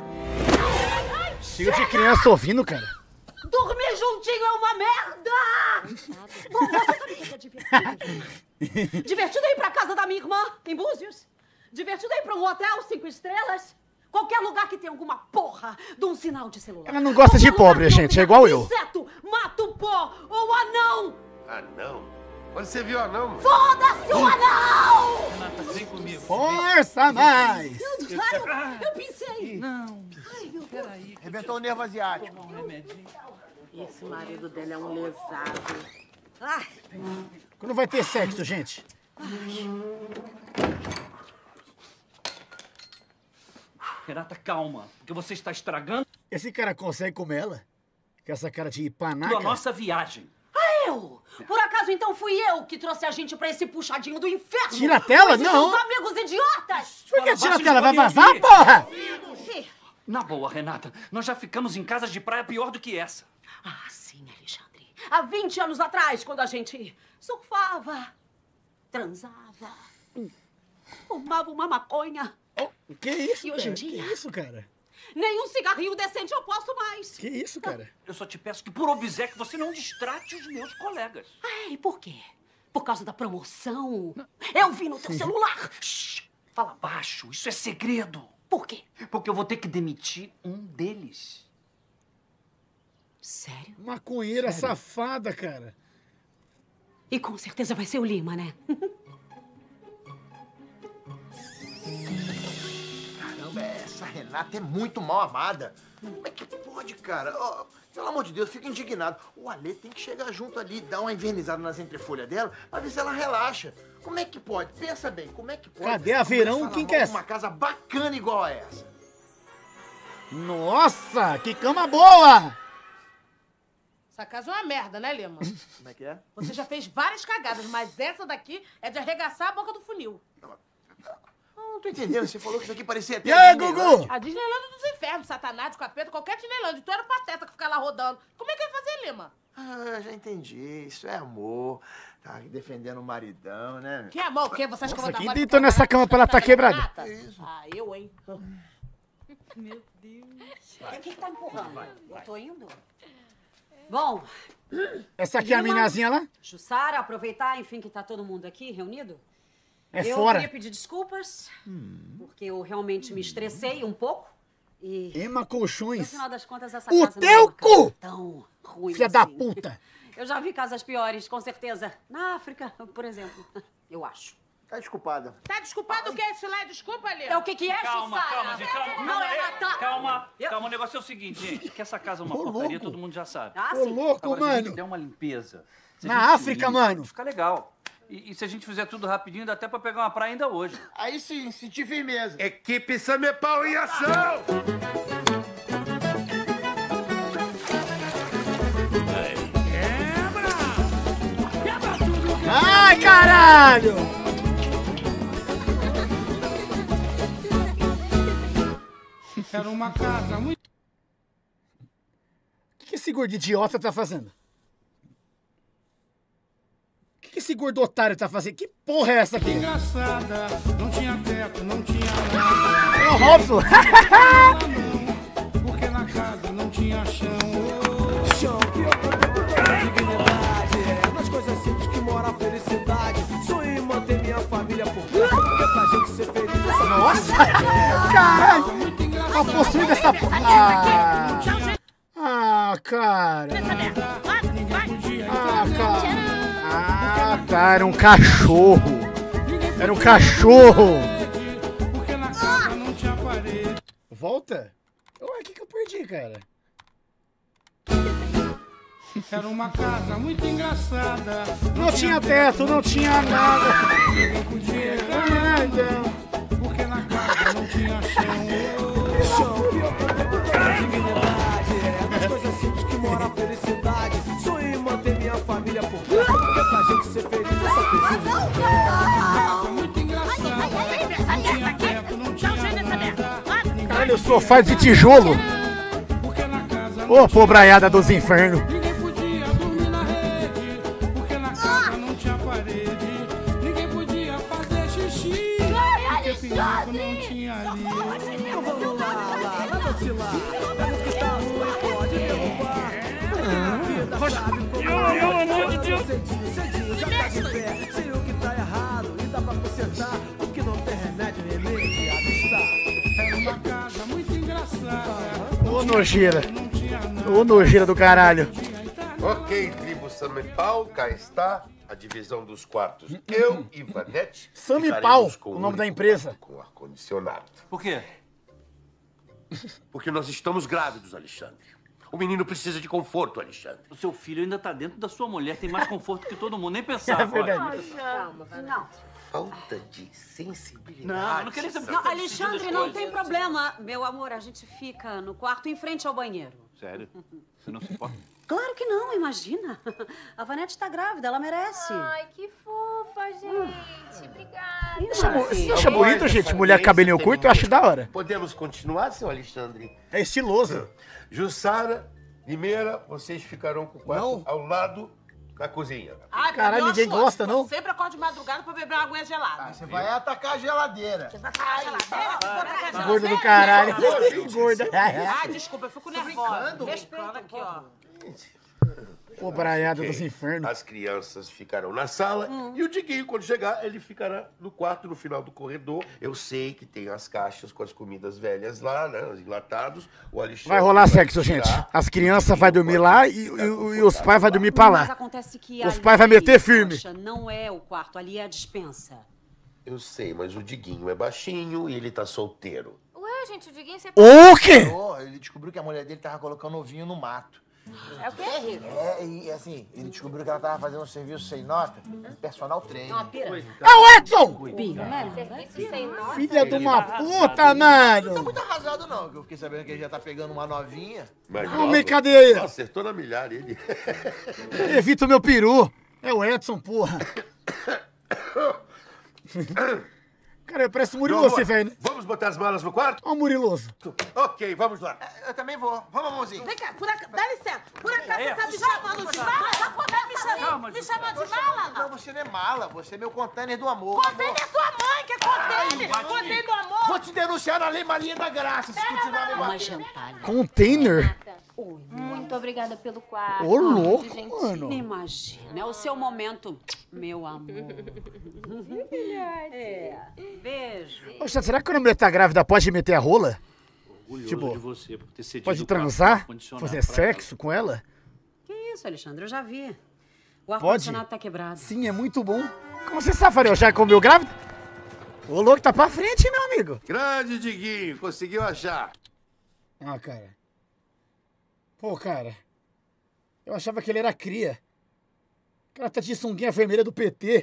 Filho de criança ouvindo, cara. Dormir juntinho é uma merda! Bom, você sabe o que é divertido? Divertido é ir pra casa da minha irmã, em Búzios. Divertido é ir pra um hotel 5 estrelas. Qualquer lugar que tenha alguma porra de um sinal de celular. Ela não gosta de pobre, gente, é igual eu. Inseto, mato pó ou anão. Anão? Onde você viu anão? Foda-se o anão! Renata, vem comigo. Força mais! Meu Deus, eu pensei. Não. Ai, meu Deus. Peraí. Arrebentou o nervo asiático. Tomar um remedinho. Esse marido dele é um lesado. Ai, Quando vai ter sexo, gente? Renata, calma, porque você está estragando Esse cara consegue comer ela? Com essa cara de a panaca? nossa viagem. eu? Por acaso, então, fui eu que trouxe a gente pra esse puxadinho do inferno? Tira a tela? Com esses Não. seus amigos idiotas! Por que Ora, tira a baixa tela? Vai eles podem vazar, ouvir. porra? Na boa, Renata, nós já ficamos em casas de praia pior do que essa. Ah, sim, Alexandre. Há 20 anos atrás, quando a gente surfava, transava, fumava uma maconha. Oh, que isso, E hoje em cara? dia? Que isso, cara? Nem um cigarrinho decente eu posso mais. Que isso, cara? Eu só te peço que, por obséquio, você não distrate os meus colegas. Ai, por quê? Por causa da promoção. Eu vi no teu celular. Shhh, fala baixo, isso é segredo. Por quê? Porque eu vou ter que demitir um deles. Sério? Maconheira safada, cara. E com certeza vai ser o Lima, né? Caramba, essa Renata é muito mal amada. Como é que pode, cara? Ó, pelo amor de Deus, fico indignado. O Alê tem que chegar junto ali, dar uma invernizada nas entrefolhas dela, pra ver se ela relaxa. Como é que pode? Pensa bem, como é que pode? Cadê a Verão? Quem que é essa? Uma casa bacana igual a essa. Nossa, que cama boa! Essa casa é uma merda, né, Lima? Como é que é? Você já fez várias cagadas, mas essa daqui é de arregaçar a boca do funil. Não tô entendendo, você falou que isso aqui parecia até... E aí, Disneyland. Gugu? A Disneyland dos infernos, Satanás, capeta, qualquer Disneyland. Tu era o pateta que fica lá rodando. Como é que vai fazer, Lima? Ah, já entendi, isso é amor. Tá defendendo o maridão, né? Que amor o quê? Você acha que eu vou dar Quem mole deitou pra nessa cama pra ela tá quebrada? Renata? Ah, eu, hein? Meu Deus. Quem que tá empurrando? Eu tô indo. Bom, Essa aqui é a Lima, minazinha lá? Jussara, aproveitar, enfim, que tá todo mundo aqui reunido. É eu fora. queria pedir desculpas, porque eu realmente me estressei um pouco. E... Ema Colchões. No final das contas, essa O casa teu não é uma casa cu! tão ruim Filha da assim. puta. Eu já vi casas piores, com certeza. Na África, por exemplo. Eu acho. Tá desculpada. Tá desculpado o que é isso lá? Desculpa, Lê. É o que é, Calma, Jussara? calma, gente, calma. Não, ela tá... Calma, o negócio é o seguinte, gente, que essa casa é uma porcaria, todo mundo já sabe. Ah, Ô, louco, Agora, se a mano. gente der uma limpeza... se a Na gente se África, limpa, mano. Fica legal. E se a gente fizer tudo rapidinho, dá até pra pegar uma praia ainda hoje. Aí sim, sentir firmeza. Equipe Samepau em ação! Ai, caralho! Era uma casa muito... O que esse gordo idiota tá fazendo? O que esse gordo otário tá fazendo? Que porra é essa aqui? engraçada, não tinha teto, não tinha nada. É o Robson! Porque na casa não tinha chão. Chão que ocupa dignidade. É nas coisas simples que mora a felicidade. Sonho em manter minha família por perto. Porque pra gente ser feliz essa Nossa! Caralho! A possuída dessa porra! Ah, cara! Ah, cara! Ah, tá, era um cachorro! Era um cachorro! Volta? Ué, o que eu perdi, cara? Era uma casa muito engraçada. Não tinha teto, não tinha nada! Ninguém podia nada. Porque na casa não tinha chão. chão que ocupa dignidade. É nas coisas simples que mora a felicidade. Sonho em manter minha família por perto. Porque pra gente ser feliz eu só preciso. Muito engraçado. Não tinha teto, não tinha nada. Caralho, o sofá de tijolo! Ô, pobraiada dos infernos! Ninguém podia dormir na rede. Porque na casa não tinha parede. Ninguém podia fazer xixi. Porque pinico não tinha ali. Vamos lá, vai vacilar. Pega o que tá ruim, pode derrubar. Na vida sabe como cedinho, já tá de pé. Sei o que tá errado e dá pra consertar. O que não tem remédio, remediado está. Era uma casa muito engraçada. Ô, nojeira! Ô, nojeira do caralho! Ok, tribo Samepau, cá está a divisão dos quartos. Eu e Vanete Samepau, ficaremos com o nome da único empresa. quarto com ar-condicionado. Por quê? Porque nós estamos grávidos, Alexandre. O menino precisa de conforto, Alexandre. O seu filho ainda tá dentro da sua mulher, tem mais conforto que todo mundo, nem pensar. É verdade. Calma, não. Falta de sensibilidade. Não, eu não queria saber. Não, Alexandre, não tem problema. Meu amor, a gente fica no quarto em frente ao banheiro. Sério? Você não se importa? Claro que não, imagina. A Vanete tá grávida, ela merece. Ai, que fofa, gente. Obrigada. Você acha bonito, gente? Mulher com cabelinho curto, eu acho da hora. Podemos continuar, seu Alexandre? É estiloso. Jussara, Limeira, vocês ficarão com o quarto ao lado da cozinha. Ai, Caralho, ninguém gosta, não? Eu sempre acordo de madrugada pra beber uma aguinha gelada. Você vai atacar a geladeira. Você vai atacar a geladeira? Vou atacar a geladeira. Gorda do caralho. Gorda. Ai, desculpa, eu fico nervosa. Respeita aqui, ó. Pobraiada Ok. dos infernos. As crianças ficarão na sala e o Diguinho, quando chegar, ele ficará no quarto, no final do corredor. Eu sei que tem as caixas com as comidas velhas lá, né? Os enlatados. O Alexandre Vai rolar sexo, tirar. gente. As crianças vão dormir lá e os pais vão dormir pra Mas lá. acontece que Os ali, pais vão meter firme. poxa, não é o quarto, ali é a despensa. Eu sei, mas o Diguinho é baixinho e ele tá solteiro. Ué, gente, o Diguinho sempre... O quê? Ele descobriu que a mulher dele tava colocando ovinho no mato. É o quê? É, e assim, ele descobriu que ela tava fazendo um serviço sem nota, um personal trainer. Uma pira. É o Edson! Serviço sem nota. Filha de uma puta, mano! Não tá muito arrasado, não, que eu fiquei sabendo que ele já tá pegando uma novinha. Mas Ô, brincadeira. Acertou na milhar ele. Evita o meu peru. É o Edson, porra. Cara, parece Meu Muriloso, amor, velho. Vamos botar as malas no quarto? Ó o Muriloso. Ok, vamos lá. Eu também vou. Vamos, amorzinho. Vem cá, dá licença. Por acaso você tá me chamando de mala? Me chamando de mala, Não, não? você não é mala, você é meu container do amor. Container é sua mãe, que é container. Container do amor. Vou te denunciar na Lei Maria da Graça se continuar me Uma batendo. gentalha. Container? Muito obrigada pelo quarto. Ô, louco, Gente, mano. Imagina, é o seu momento, meu amor. É, beijo. Poxa, será que quando a mulher tá grávida pode meter a rola? orgulhoso Tipo, de você por ter cedido pode o quarto transar? ar-condicionado Fazer pra sexo com ela? Que isso, Alexandre? Eu já vi. O Pode? ar-condicionado tá quebrado. Sim, é muito bom. Como você sabe, Faria? Já comeu grávida? Ô, louco, tá pra frente, meu amigo. Grande Diguinho, conseguiu achar. Ah, cara. Pô, cara. Eu achava que ele era cria. O cara tá de sunguinha vermelha do PT.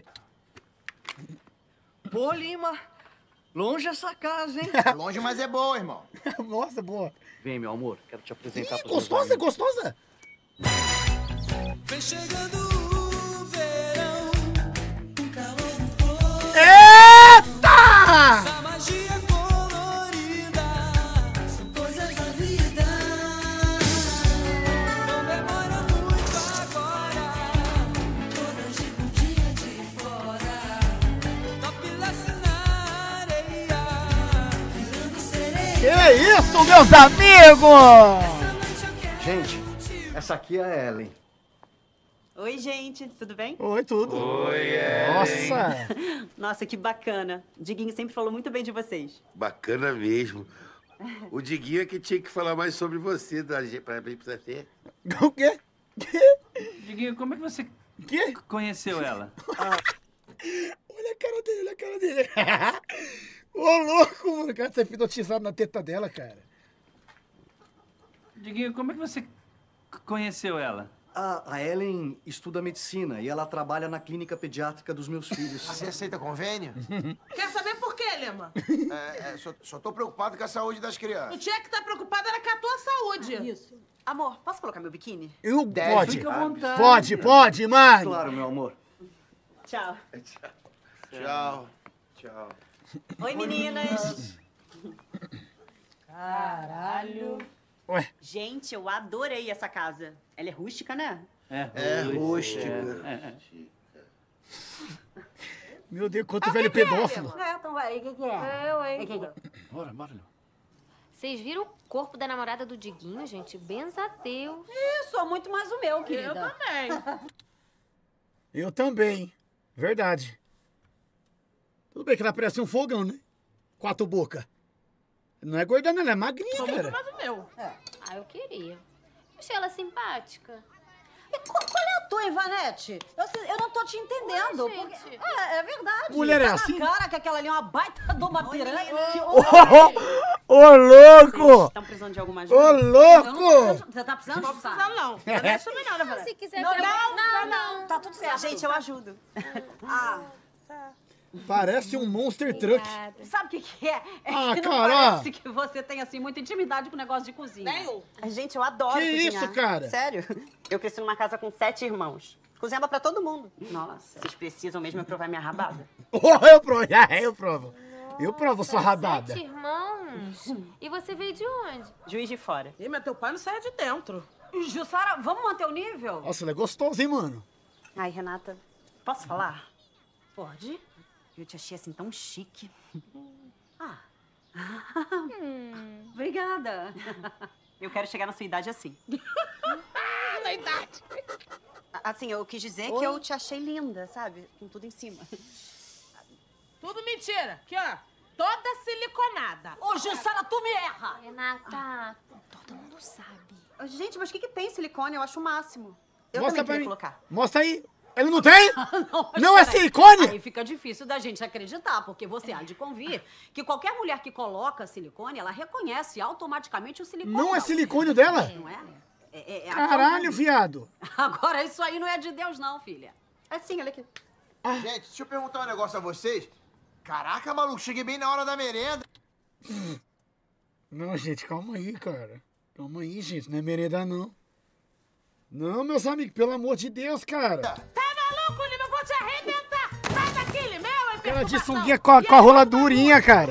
Pô, Lima, longe essa casa, hein? Longe, mas é boa, irmão. Nossa, boa. Vem, meu amor, quero te apresentar pros Gostosa, meus amigos. gostosa. Vem chegando o verão, um calor no corpo. Eita! Essa magia colorida, são coisas da vida. Não demora muito agora, todas de um dia de fora. Topless na areia, virando sereia. Que isso, meus amigos! Gente, essa aqui é a Ellen. Oi, gente, tudo bem? Oi, tudo. Oi, Nossa. Nossa, que bacana. Diguinho sempre falou muito bem de vocês. Bacana mesmo. O Diguinho é que tinha que falar mais sobre você, pra você. O quê? Diguinho, como é que você conheceu ela? Olha a cara dele, olha a cara dele. Ô, louco, mano. O cara tá hipnotizado na teta dela, cara. Diguinho, como é que você conheceu ela? A Ellen estuda medicina e ela trabalha na clínica pediátrica dos meus filhos. Você aceita convênio? Quer saber por quê, Lima? Só tô preocupado com a saúde das Não crianças. tinha que estar preocupada era com a tua saúde. Isso. Amor, posso colocar meu biquíni? Pode. Fica à vontade. Pode, mano. Claro, meu amor. Tchau. Tchau. Tchau. Oi, meninas. Caralho. Ué. Gente, eu adorei essa casa. Ela é rústica, né? É rústica. Meu Deus, quanto velho pedófilo. Então vai, o que é? Eu, hein? Bora, bora. Vocês viram o corpo da namorada do Diguinho, gente? Benza a Deus. Isso, é muito mais o meu, querida. Eu também. Eu também. Verdade. Tudo bem que ela parece um fogão, né? 4 bocas. Não é gorda, não. Ela é magrinha, Sou cara. muito mais o meu. Ah, eu queria. Achei ela simpática. E qual é a tua, Ivanete? Eu não tô te entendendo. Ué, porque... gente. É verdade. Mulher é Tá assim? na cara que aquela ali é uma baita de uma piranha. Ô, louco! Estão precisando de alguma ajuda? Ô, louco! Você tá precisando? Não precisa, não. Não deixa também nada, velho. Se quiser... Não. Tá tudo certo. Gente, eu ajudo. Parece um monster truck. Sabe o que é? Ah, que não cara. parece que você tem, assim, muita intimidade com o negócio de cozinha. Nenhum. Gente, eu adoro Que cozinhar. isso, cara? Sério. Eu cresci numa casa com 7 irmãos. Cozinhava pra todo mundo. Nossa. Vocês precisam mesmo provar minha rabada. Eu provo. Eu provo sua rabada. 7 irmãos? E você veio de onde? Juiz de Fora. Ih, mas teu pai não sai de dentro. Jussara, vamos manter o nível? Nossa, ela é gostosa, hein, mano? Ai, Renata, posso falar? Pode. Eu te achei assim tão chique. Obrigada. Eu quero chegar na sua idade assim. Na idade. Assim, eu quis dizer Oi? que eu te achei linda, sabe? Com tudo em cima. Tudo mentira. Aqui, ó. Toda siliconada. Ô, Jussara, tu me erra. Renata, todo mundo sabe. Gente, mas o que tem silicone? Eu acho o máximo. Eu Mostra também pra queria mim. colocar. Mostra aí. Ele não tem? Mas Não é peraí. silicone? Aí fica difícil da gente acreditar, porque você há de convir que qualquer mulher que coloca silicone, ela reconhece automaticamente o silicone. Não é dela. silicone dela? Não é? É Caralho, viado. Agora, isso aí não é de Deus, não, filha. É sim, olha aqui. Gente, deixa eu perguntar um negócio a vocês. Caraca, maluco, cheguei bem na hora da merenda. Não, gente, calma aí, cara. Calma aí, gente. Não é merenda, não. Não, meus amigos, pelo amor de Deus, cara. Tá maluco, Lima? Eu vou te arrebentar. Sai daqui, Lima. Cara de sunguinha com a rola durinha, cara.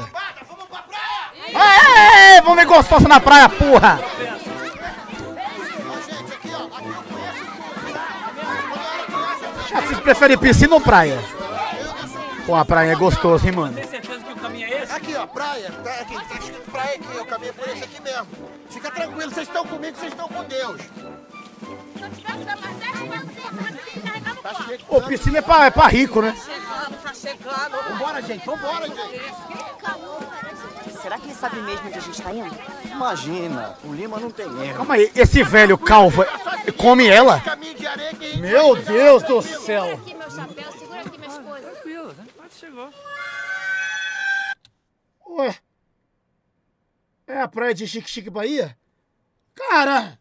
Ei, vamos ver gostosa na praia, porra. Vocês preferem piscina ou praia? Pô, a praia é gostosa, hein, mano? Tem certeza que o caminho é esse? Aqui, ó, praia. Tá escrito praia aqui, o caminho é por esse aqui mesmo. Fica tranquilo, vocês estão comigo, vocês estão com Deus. Ô, piscina é pra rico, né? Tá chegando. Vambora, gente, vambora, gente. será que ele sabe mesmo onde a gente tá indo? Imagina, o Lima não tem erro. Calma aí, esse velho calvo come ela? Meu Deus do céu. Segura aqui meu chapéu, segura aqui minhas coisas. Tranquilo, chegou. Ué? É a praia de Chique Chique Bahia? Cara!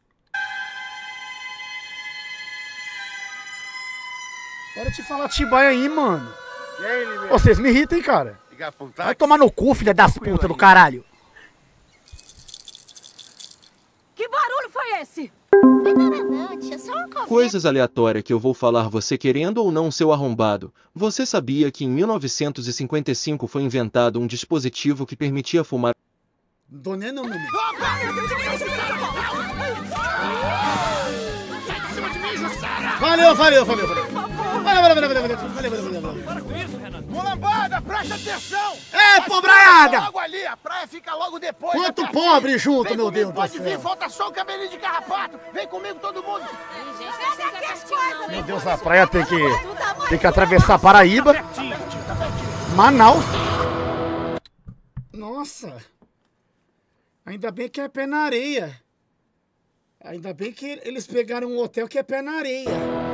Para de falar Tibaia aí, mano. E aí, Limeira? Vocês me irritam, hein, cara. Ligar pra um Vai táxi? tomar no cu, filha das putas do caralho. Que barulho foi esse? Foi nada não, tia, só um cofre. Coisas aleatórias que eu vou falar você querendo ou não, seu arrombado. Você sabia que em 1955 foi inventado um dispositivo que permitia fumar... Dona não, meu. Valeu. Valeu. Para com isso, Renato. Mulambada, presta atenção. É, pobraiada. Logo ali, a praia fica logo depois. Quanto pobre junto, Vem meu comigo, Deus do pode céu. vir, falta só o cabelinho de carrapato. Vem comigo todo mundo. Meu Deus, a praia tem que atravessar Paraíba, Manaus. Nossa. Ainda bem que é pé na areia. Ainda bem que eles pegaram um hotel que é pé na areia.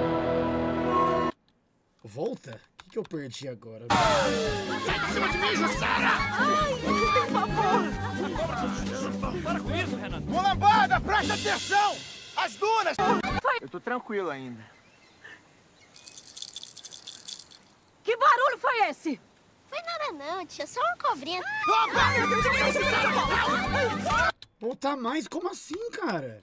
Volta? O que eu perdi agora? Sai de cima de mim, Jussara! Para com isso, Renato. Mulambada, presta atenção. As dunas. Eu tô tranquilo ainda. Que barulho foi esse? Foi nada não, tia, só uma cobrinha. Voltar mais? Como assim, cara?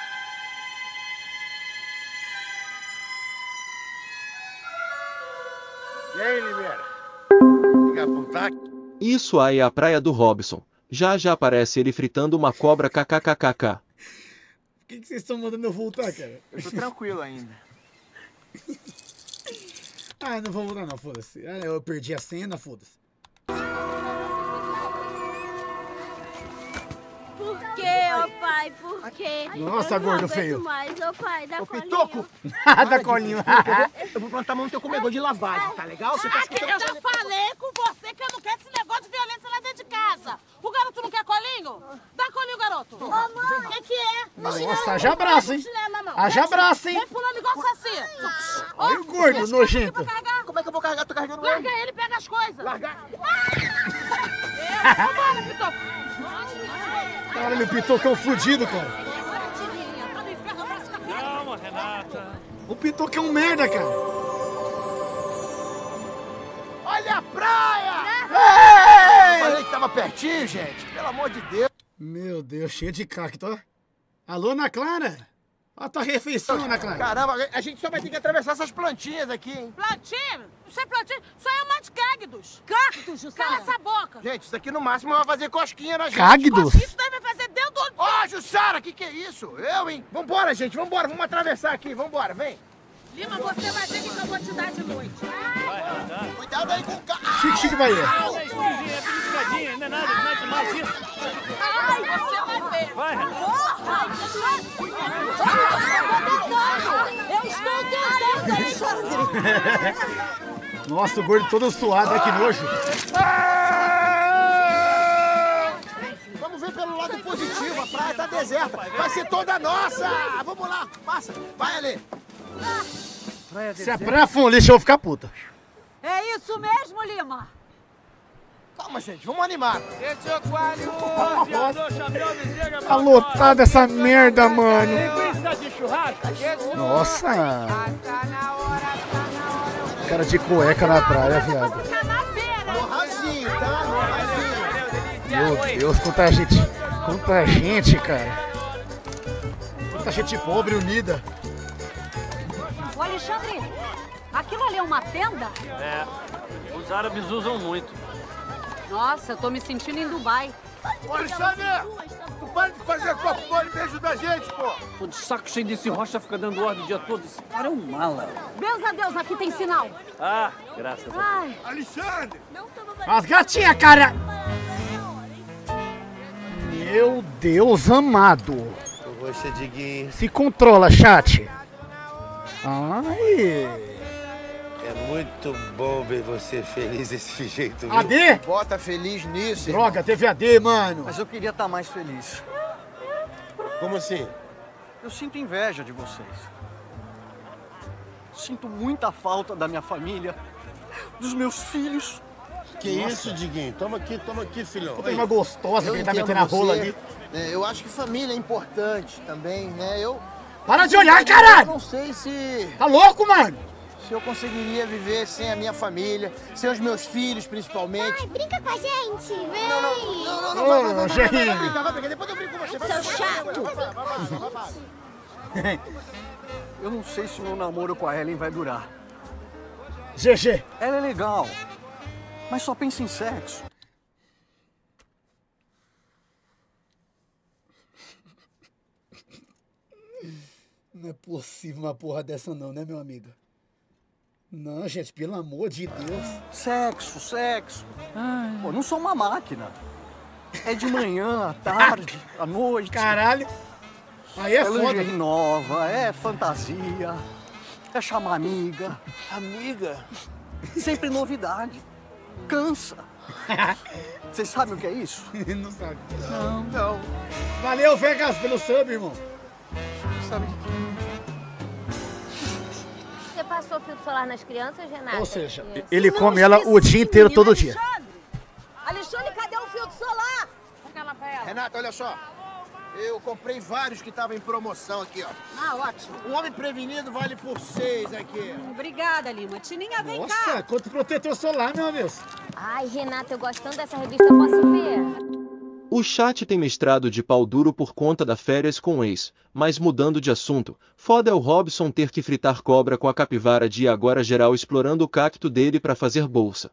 E aí, Limeira? Ligar pra um táxi? Isso aí é a praia do Robson. Já aparece ele fritando uma cobra kkkk. Por que vocês estão mandando eu voltar, cara? Eu tô tranquilo ainda. Ah, não vou voltar não, foda-se. Ah, eu perdi a cena, foda-se. Por quê, ô pai? Por quê? Nossa, Eu não gordo aguento feio. mais, ô pai, dá colinho. Pitoco! Dá colinho. Eu vou plantar mão no teu comedor de lavagem, tá legal? Você tá escutando? Eu já falei com você que eu não quero esse negócio de violência lá dentro de casa. O garoto não quer colinho? Dá colinho, garoto. Ô, mãe, o que é? Nossa, haja abraço, hein? Haja abraço, hein? Vem pulando igual saci. Olha o gordo, nojento. Como é que eu vou carregar? Tô carregando Larga ele. ele e pega as coisas. Largar. Vambora, Pitoco. Caralho, o Pitoco é um fudido, cara. Calma, Renata. O Pitoco é um merda, cara. Olha a praia! Ei! Eu falei que tava pertinho, gente. Pelo amor de Deus. Meu Deus, cheio de cacto, ó. Alô, Ana Clara? Olha a tua refeição, Ana Clara. Caramba, a gente só vai ter que atravessar essas plantinhas aqui, hein? Plantinho? Isso é plantinho? Isso aí é uma de cactos. Cactos, Jussara? Cala essa boca. Gente, isso aqui no máximo vai fazer cosquinha na gente. Cactos? Isso daí vai fazer dentro do... Ó, Jussara, que é isso? Eu, hein? Vambora, gente, vambora. Vamos atravessar aqui, vambora, vem. Lima, você vai ver o que eu vou te dar de noite. Cuidado aí com o carro. Chique, Chique Bahia. Não é escadinha, não é nada, não é demais isso. Ai, você vai ver. Vai, Renata. Eu estou tentando, Alexandre. Nossa, o gordo todo suado, olha que nojo. Vamos ver pelo lado positivo, a praia tá deserta. Vai ser toda nossa. Vamos lá, passa. Vai, Ale. Se a praia for um lixo, eu vou ficar puta. É isso mesmo, Lima? Calma, gente, vamos animar. Esse aquário, Tá lotada essa merda, mano. linguiça de churrasco. Nossa. Cara de cueca na praia, viado. No rasinho, tá? No rasinho. Meu Deus, quanta gente, cara. Quanta gente pobre unida. Ô, Alexandre, aquilo ali é uma tenda? É, os árabes usam muito. Nossa, eu tô me sentindo em Dubai. Ô, Alexandre, tu para de fazer copo mole e beijo da gente, pô. Tô de saco cheio desse rocha ficando ordem o dia todo. Esse cara é um mala. Deus a Deus, aqui tem sinal. Ah, graças a Deus. Ai. Alexandre! As gatinhas, cara. Meu Deus amado. Poxa, Diguinho. Se controla, chat. Ai. É É muito bom ver você feliz desse jeito, viu? AD? Bota feliz nisso. Droga, teve AD, mano. Mas eu queria estar mais feliz. Como assim? Eu sinto inveja de vocês. Sinto muita falta da minha família, dos meus filhos. Que isso, Diguinho? Toma aqui, filhão. Puta, uma gostosa que ele tá entendo metendo a rola você. ali. Eu acho que família é importante também, né? Para de olhar, caralho! Eu não sei se... Tá louco, mano? Se eu conseguiria viver sem a minha família, sem os meus filhos, principalmente. Ai, brinca com a gente, vem! Não, vai brincar, depois eu brinco com você. Seu chato! Eu não sei se o meu namoro com a Ellen vai durar. GG. Ela é legal, mas só pensa em sexo. Não é possível uma porra dessa não, né, meu amigo? Não, gente, pelo amor de Deus. Sexo. Pô, não sou uma máquina. É de manhã, à tarde, à noite. Caralho. Aí é foda. Lingerie nova, é fantasia, é chamar amiga. Amiga? Sempre novidade. Cansa. Vocês sabem o que é isso? Não sabe. Não. Valeu, Vegas, pelo sub, irmão. Sabe de quê? Você passou filtro solar nas crianças, Renata? Ou seja, ele come ela o dia inteiro, todo dia. Alexandre, cadê o filtro solar? Aquela pra ela. Renata, olha só. Eu comprei vários que estavam em promoção aqui, ó. Ah, ótimo. Um homem prevenido vale por 6 aqui. Obrigada, Lima. Tininha, vem cá. Nossa, quanto protetor solar, meu Deus. Ai, Renata, eu gosto tanto dessa revista, posso ver? O chat tem mestrado de pau duro por conta da férias com o ex, mas mudando de assunto, foda é o Robson ter que fritar cobra com a capivara de agora geral explorando o cacto dele pra fazer bolsa.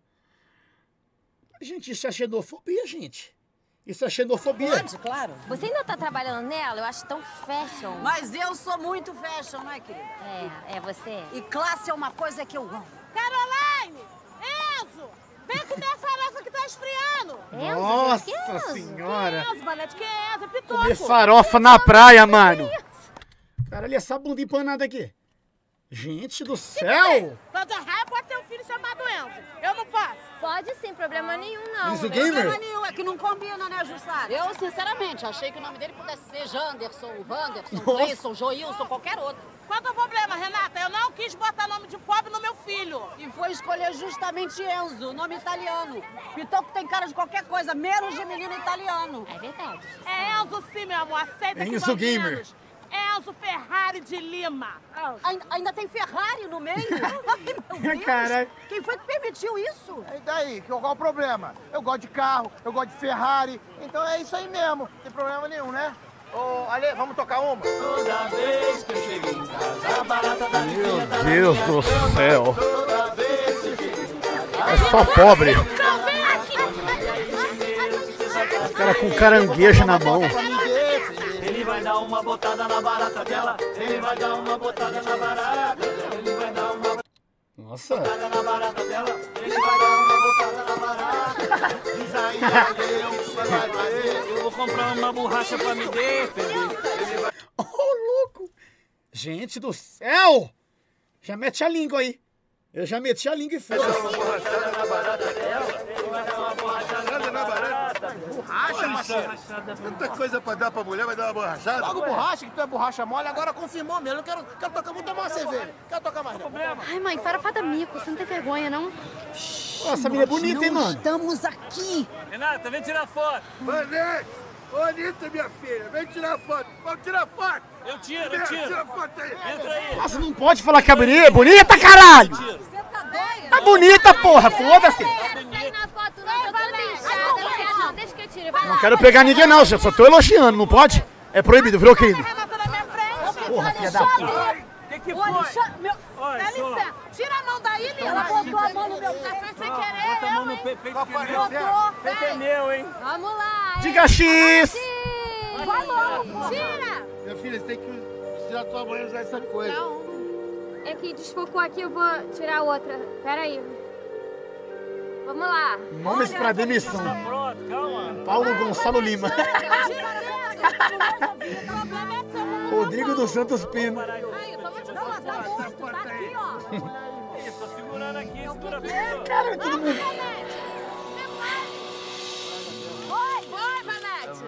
Gente, isso é xenofobia, gente. Isso é xenofobia. Pode, claro. Você ainda tá trabalhando nela? Eu acho tão fashion. Mas eu sou muito fashion, não é, querida? É você. E classe é uma coisa que eu amo. Caroline! Enzo! Vem comer a farofa que tá esfriando! Nossa senhora! Enzo, Valete, que é Enzo? É pitoco! Comer farofa na praia, mano! Caralho, essa bunda empanada aqui. Gente do céu! Pode errar, pode ter um filho chamado Enzo. Eu não posso. Pode sim, problema nenhum não. Isso, gamer? Problema nenhum, é que não combina, né, Jussara? Eu, sinceramente, achei que o nome dele pudesse ser Janderson, Wanderson, Nossa. Cleison, Joilson, qualquer outro. Qual é o problema, Renata? Eu não quis botar nome de pobre no meu filho. E foi escolher justamente Enzo, nome italiano. Pitoco tem cara de qualquer coisa, menos de menino italiano. É verdade. É Enzo sim, meu amor. Aceita que Enzo não Gamer. menos. Enzo Ferrari de Lima. Ainda tem Ferrari no meio? Ai, meu Deus. Caralho. Quem foi que permitiu isso? E daí? Qual é o problema? Eu gosto de carro, eu gosto de Ferrari. Então é isso aí mesmo. Não tem problema nenhum, né? Ô, Ale, vamos tocar uma? Toda vez que eu chego em casa, a barata da Meu Deus do céu. É só pobre. O cara com caranguejo na mão. Ele vai dar uma botada na barata dela. Ele vai dar uma botada na barata. Ele vai dar uma Nossa. botada na barata dela. Ele vai dar uma botada na barata. Diz aí, eu vou comprar uma borracha pra me defender. Ô, louco. Gente do céu. Já mete a língua aí. Eu já meti a língua e foda-se. Borrachada na barata dela. Ele vai dar uma borrachada na barata. Borracha, parceiro. Tanta coisa pra dar pra mulher, vai dar uma borrachada? Logo borracha, que tu é borracha mole, agora confirmou mesmo. Eu quero tocar, vou tomar uma cerveja. Quero tocar mais não. Ai, mãe, farofada mico, você não tem vergonha, não? Nossa, a menina é bonita, hein, mano? Estamos aqui. Renata, vem tirar foto. Vanessa! Ô, Anitta, minha filha, vem tirar foto. Vamos tirar foto. Eu tiro. Tira foto aí. Entra aí. Nossa, não pode falar que a menina é bonita, caralho! Você tá doida? Tá bonita, porra, foda-se! Sai na foto não, eu tô toda inchada. Não, deixa que eu tire. Vai Não lá. quero pegar ninguém não, eu só tô elogiando, não pode? É proibido, virou crime. Porra, filha da puta. Que O foi? Alexandre, meu... Olha, Dá só. licença. Tira a mão daí, Lima. Ela botou a mão no meu café sem Bota querer, a mão eu, no hein? peito que é meu. Botou. Peito é meu, hein? Vamos lá. hein? Diga X! Vai logo, tira. Minha filha, você tem que tirar tua mãe e usar essa coisa. É que desfocou aqui, eu vou tirar outra. Pera aí. Vamos lá. Nomes pra demissão. Pronto, calma. Paulo Gonçalo Lima. Rodrigo dos Santos Pino. Aí, eu tô te dando uma tá aqui, ó. Isso, Cara, todo mundo... Oi, Vanete.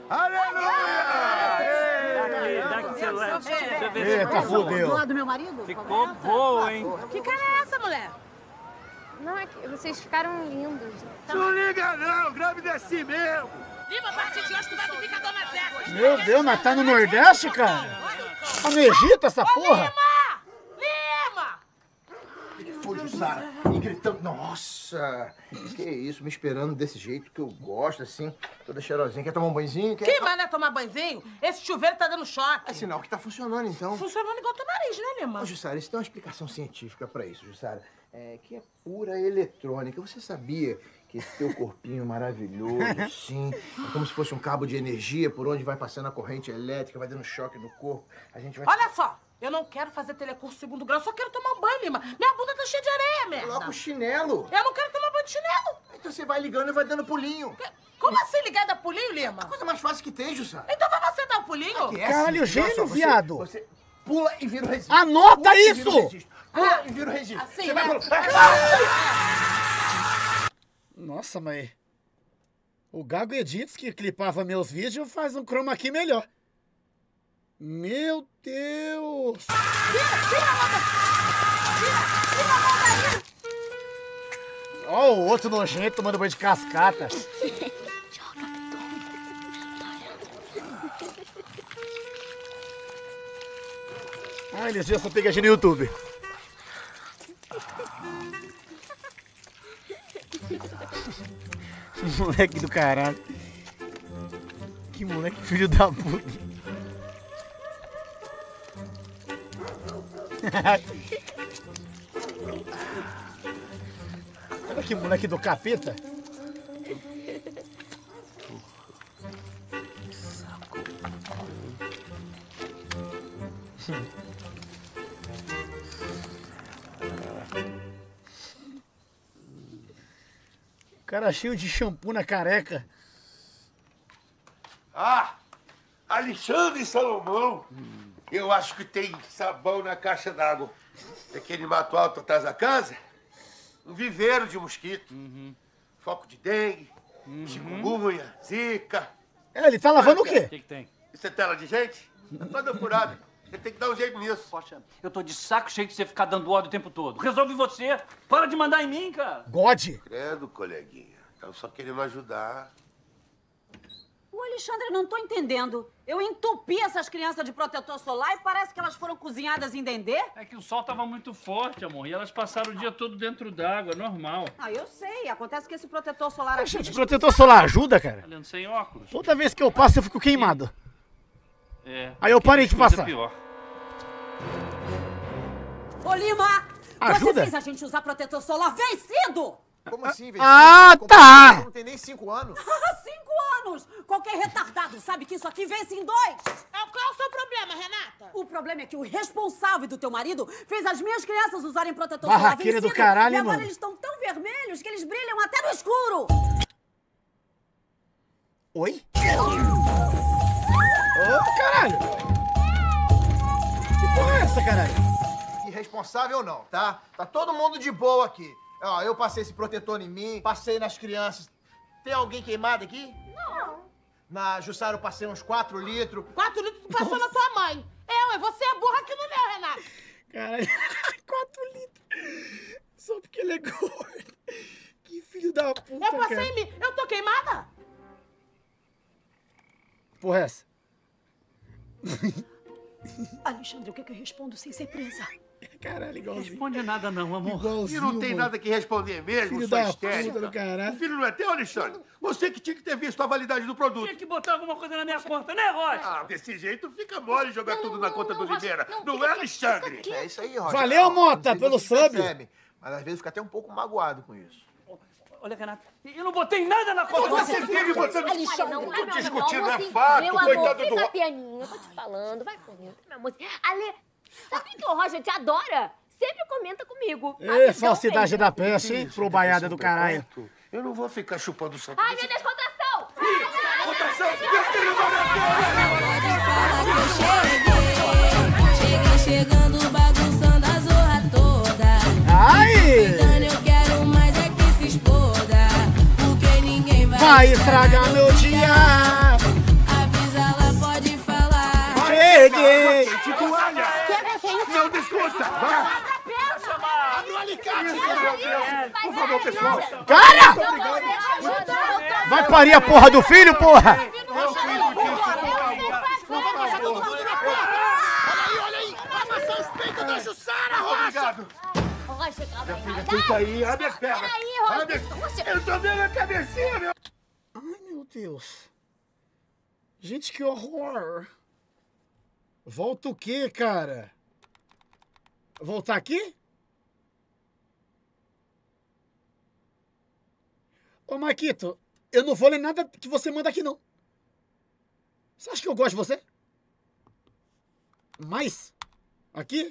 Dá aqui o celular. Deixa eu ver. Eita, fodeu. Do lado do meu marido? Ficou boa, hein? Que cara é essa, mulher? Não, é que vocês ficaram lindos. Não liga não, grávida é assim mesmo. Lima, a partir de hoje tu vai dormir com a dona Zeca. Meu Deus, mas tá no Nordeste, cara? Tá no Egito essa porra? Lima! O que foi, Jussara? E gritando. Nossa! Que isso, me esperando desse jeito que eu gosto, assim, toda cheirosinha. Quer tomar um banhozinho? Que mané tomar banhozinho? Esse chuveiro tá dando choque. É sinal que tá funcionando, então. Funcionando igual teu nariz, né, Lima? Ô, Jussara, isso tem uma explicação científica pra isso, Jussara. Que é pura eletrônica. Você sabia que esse teu corpinho maravilhoso, sim, é como se fosse um cabo de energia por onde vai passando a corrente elétrica, vai dando choque no corpo. A gente vai... Olha só, eu não quero fazer telecurso segundo grau, só quero tomar um banho, Lima. Minha bunda tá cheia de areia, merda. Coloca o chinelo. Eu não quero tomar banho de chinelo. Então você vai ligando e vai dando pulinho. Como assim ligar e dar pulinho, Lima? A coisa mais fácil que tem, Jussara. Então vai você dar o pulinho? Caralho, gênio, viado. Você pula e vira o registro. Anota Pula e isso! vira o registro. Pula e vira o registro. Assim, Você né? vai pular. Nossa, mas... O Gago Edits, que clipava meus vídeos, faz um chroma key melhor. Meu Deus! Ó, o outro nojento tomando banho de cascata. Ah, eles viram essa pegadinha no YouTube. Moleque do caralho. Que moleque filho da puta. Olha que moleque do capeta. Cara cheio de shampoo na careca. Ah, Alexandre Salomão. Eu acho que tem sabão na caixa d'água. Aquele mato alto atrás da casa. Um viveiro de mosquito. Foco de dengue, chikungunya, zika. Ele tá lavando o quê? O que tem? Isso é tela de gente? Tá todo apurado. Você tem que dar um jeito nisso. Poxa, eu tô de saco cheio de você ficar dando ordem o tempo todo. Resolve você. Para de mandar em mim, cara. God. Credo, coleguinha. Estão só querendo ajudar. O Alexandre, não tô entendendo. Eu entupi essas crianças de protetor solar e parece que elas foram cozinhadas em dendê. É que o sol tava muito forte, amor, e elas passaram o dia todo dentro d'água, normal. Ah, eu sei. Acontece que esse protetor solar aqui... Gente, protetor solar ajuda, cara? Olhando sem óculos. Toda vez que eu passo, eu fico queimado. É. Aí eu parei de coisa passar. Pior. Ô, Lima! Ajuda? Você fez a gente usar protetor solar vencido! Como assim, vencido? Ah, Como tá! assim? Não tem nem 5 anos. 5 anos! Qualquer retardado sabe que isso aqui vence em 2! Qual é o seu problema, Renata? O problema é que o responsável do teu marido fez as minhas crianças usarem protetor solar Barraqueira vencido. do caralho, e agora mano. eles estão tão vermelhos que eles brilham até no escuro! Oi? Ô, caralho! Que porra é essa, caralho? Irresponsável não, tá? Tá todo mundo de boa aqui. Ó, eu passei esse protetor em mim, passei nas crianças. Tem alguém queimado aqui? Não. Na Jussara eu passei uns 4 litros. 4 litros tu passou na tua mãe. Você é burra que não deu, Renata. Caralho, 4 litros. Só porque ele é gordo. Que filho da puta, Eu passei cara. em mim. Eu tô queimada? Porra é essa? Alexandre, o que eu respondo sem ser presa? Caralho, Não igualzinho. responde nada não, amor. Igualzinho, E não tem mano. nada que responder mesmo, Filho sua da histérica. puta do caralho. O filho não é teu, Alexandre? Você que tinha que ter visto a validade do produto. Tinha que botar alguma coisa na minha conta, né, Rocha? Ah, desse jeito fica mole jogar tudo na conta do Limeira. Não é, Alexandre? É isso aí, Rocha. Valeu, Ó, Mota, não sei pelo se você sub. percebe, mas às vezes fica até um pouco magoado com isso. Olha, Renata, eu não botei nada na conta. Você vive botando... Alexandre, Tô meu discutindo, amor, é fato, meu coitado amor, do... fica pianinho, eu tô te falando, vai comigo, meu amor. Ale, sabe que o Roger te adora? Sempre comenta comigo. Ê, falsidade da peça, hein? Pro baiada do caralho. Eu não vou ficar chupando o santo. Ai, meu Deus, contração! Contração! Meu filho Cheguei chegando, bagunçando a zorra toda. Ai! Dani, eu vai estragar meu dia. Avisa, ela pode falar. Cheguei. Não discuta! Vai! Abre o alicate! Por favor, pessoal! Cara! Vai parir a porra do filho, porra! Olha aí! Amassou os peitos da Jussara, Rocha! Minha filha, tenta aí, abre as pernas! Eu tô vendo a cabecinha, meu! Ai, meu Deus. Gente, que horror. Volta o quê, cara? Voltar aqui? Ô, Marquito, eu não vou ler nada que você manda aqui, não. Você acha que eu gosto de você? Mas? Aqui?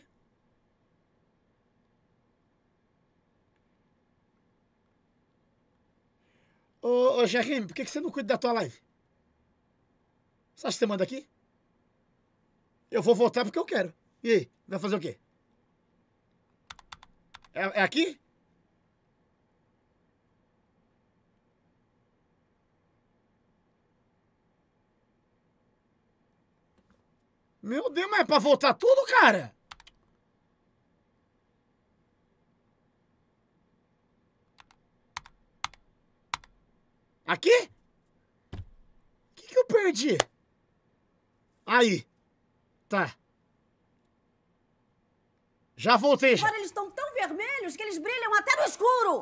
Ô, Jeremy, por que você não cuida da tua live? Você acha que você manda aqui? Eu vou voltar porque eu quero. E aí, vai fazer o quê? É aqui? Meu Deus, mas é pra voltar tudo, cara? Aqui? O que eu perdi? Aí. Tá. Já voltei, já. Agora eles estão tão vermelhos que eles brilham até no escuro.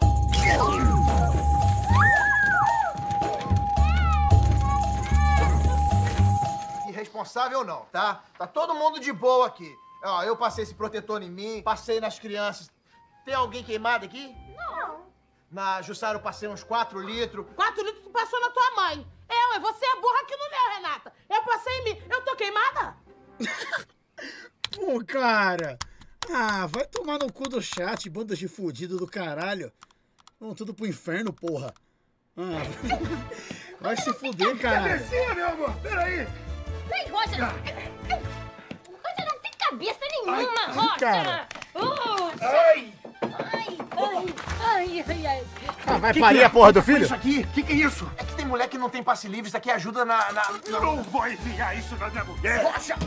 Irresponsável não, tá? Tá todo mundo de boa aqui. Ó, eu passei esse protetor em mim, passei nas crianças. Tem alguém queimado aqui? Não. Na Jussara eu passei uns 4 litros. 4 litros tu passou na tua mãe. Você é burra que não leu, Renata. Eu passei em mim. Eu tô queimada? Pô, cara. Ah, vai tomar no cu do chat, bandas de fudido do caralho. Vão tudo pro inferno, porra. Ah, vai se fuder, caralho. Cabecinha, meu amor, peraí. Vem, Rocha. Rocha não tem cabeça nenhuma, Ai, Rocha. cara. Ai. Ai. Ah, vai parir a porra do filho? Isso aqui? O que é isso? É que tem mulher que não tem passe livre, isso aqui ajuda na... Não vou enfiar isso na minha mulher. Rocha!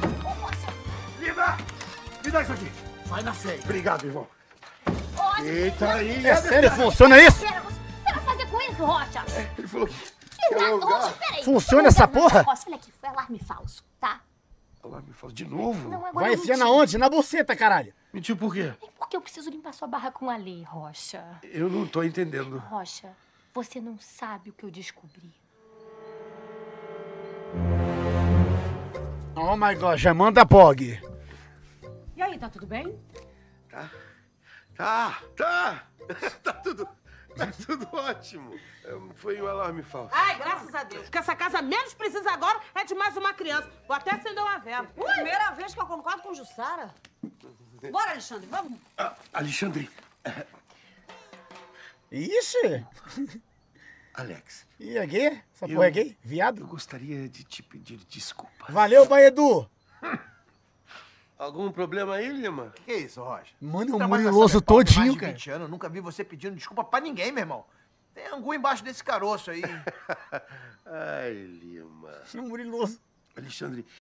Me dá isso aqui. Vai na fé. Obrigado, irmão. Eita aí. É sério, funciona isso? O que você vai fazer com isso, Rocha? Ele falou que... Rocha, peraí. Funciona essa porra? Rocha, olha aqui, foi alarme falso, tá? Alarme falso de novo? Não, agora Vai eu enfiar menti. na onde? Na buceta, caralho. Mentiu por quê? Porque eu preciso limpar sua barra com a lei, Rocha. Eu não tô entendendo. Rocha, você não sabe o que eu descobri. Oh my God, já manda POG. E aí, tá tudo bem? Tá tudo ótimo. Foi um alarme falso. Ai, graças a Deus. O que essa casa menos precisa agora é de mais uma criança. Vou até acender uma vela. Primeira vez que eu concordo com Jussara. Bora, Alexandre, vamos. Alexandre. Ixi. Alex. E é gay? Essa porra é gay? Viado? Eu gostaria de te pedir desculpa. Valeu, Baedu. Algum problema aí, Lima? Que é isso, Rocha? Mano, é um Trabalho muriloso nessa Nepal tem todinho, mais de cara. 20 anos, eu nunca vi você pedindo desculpa pra ninguém, meu irmão. Tem angu embaixo desse caroço aí. Ai, Lima. É um muriloso. Alexandre,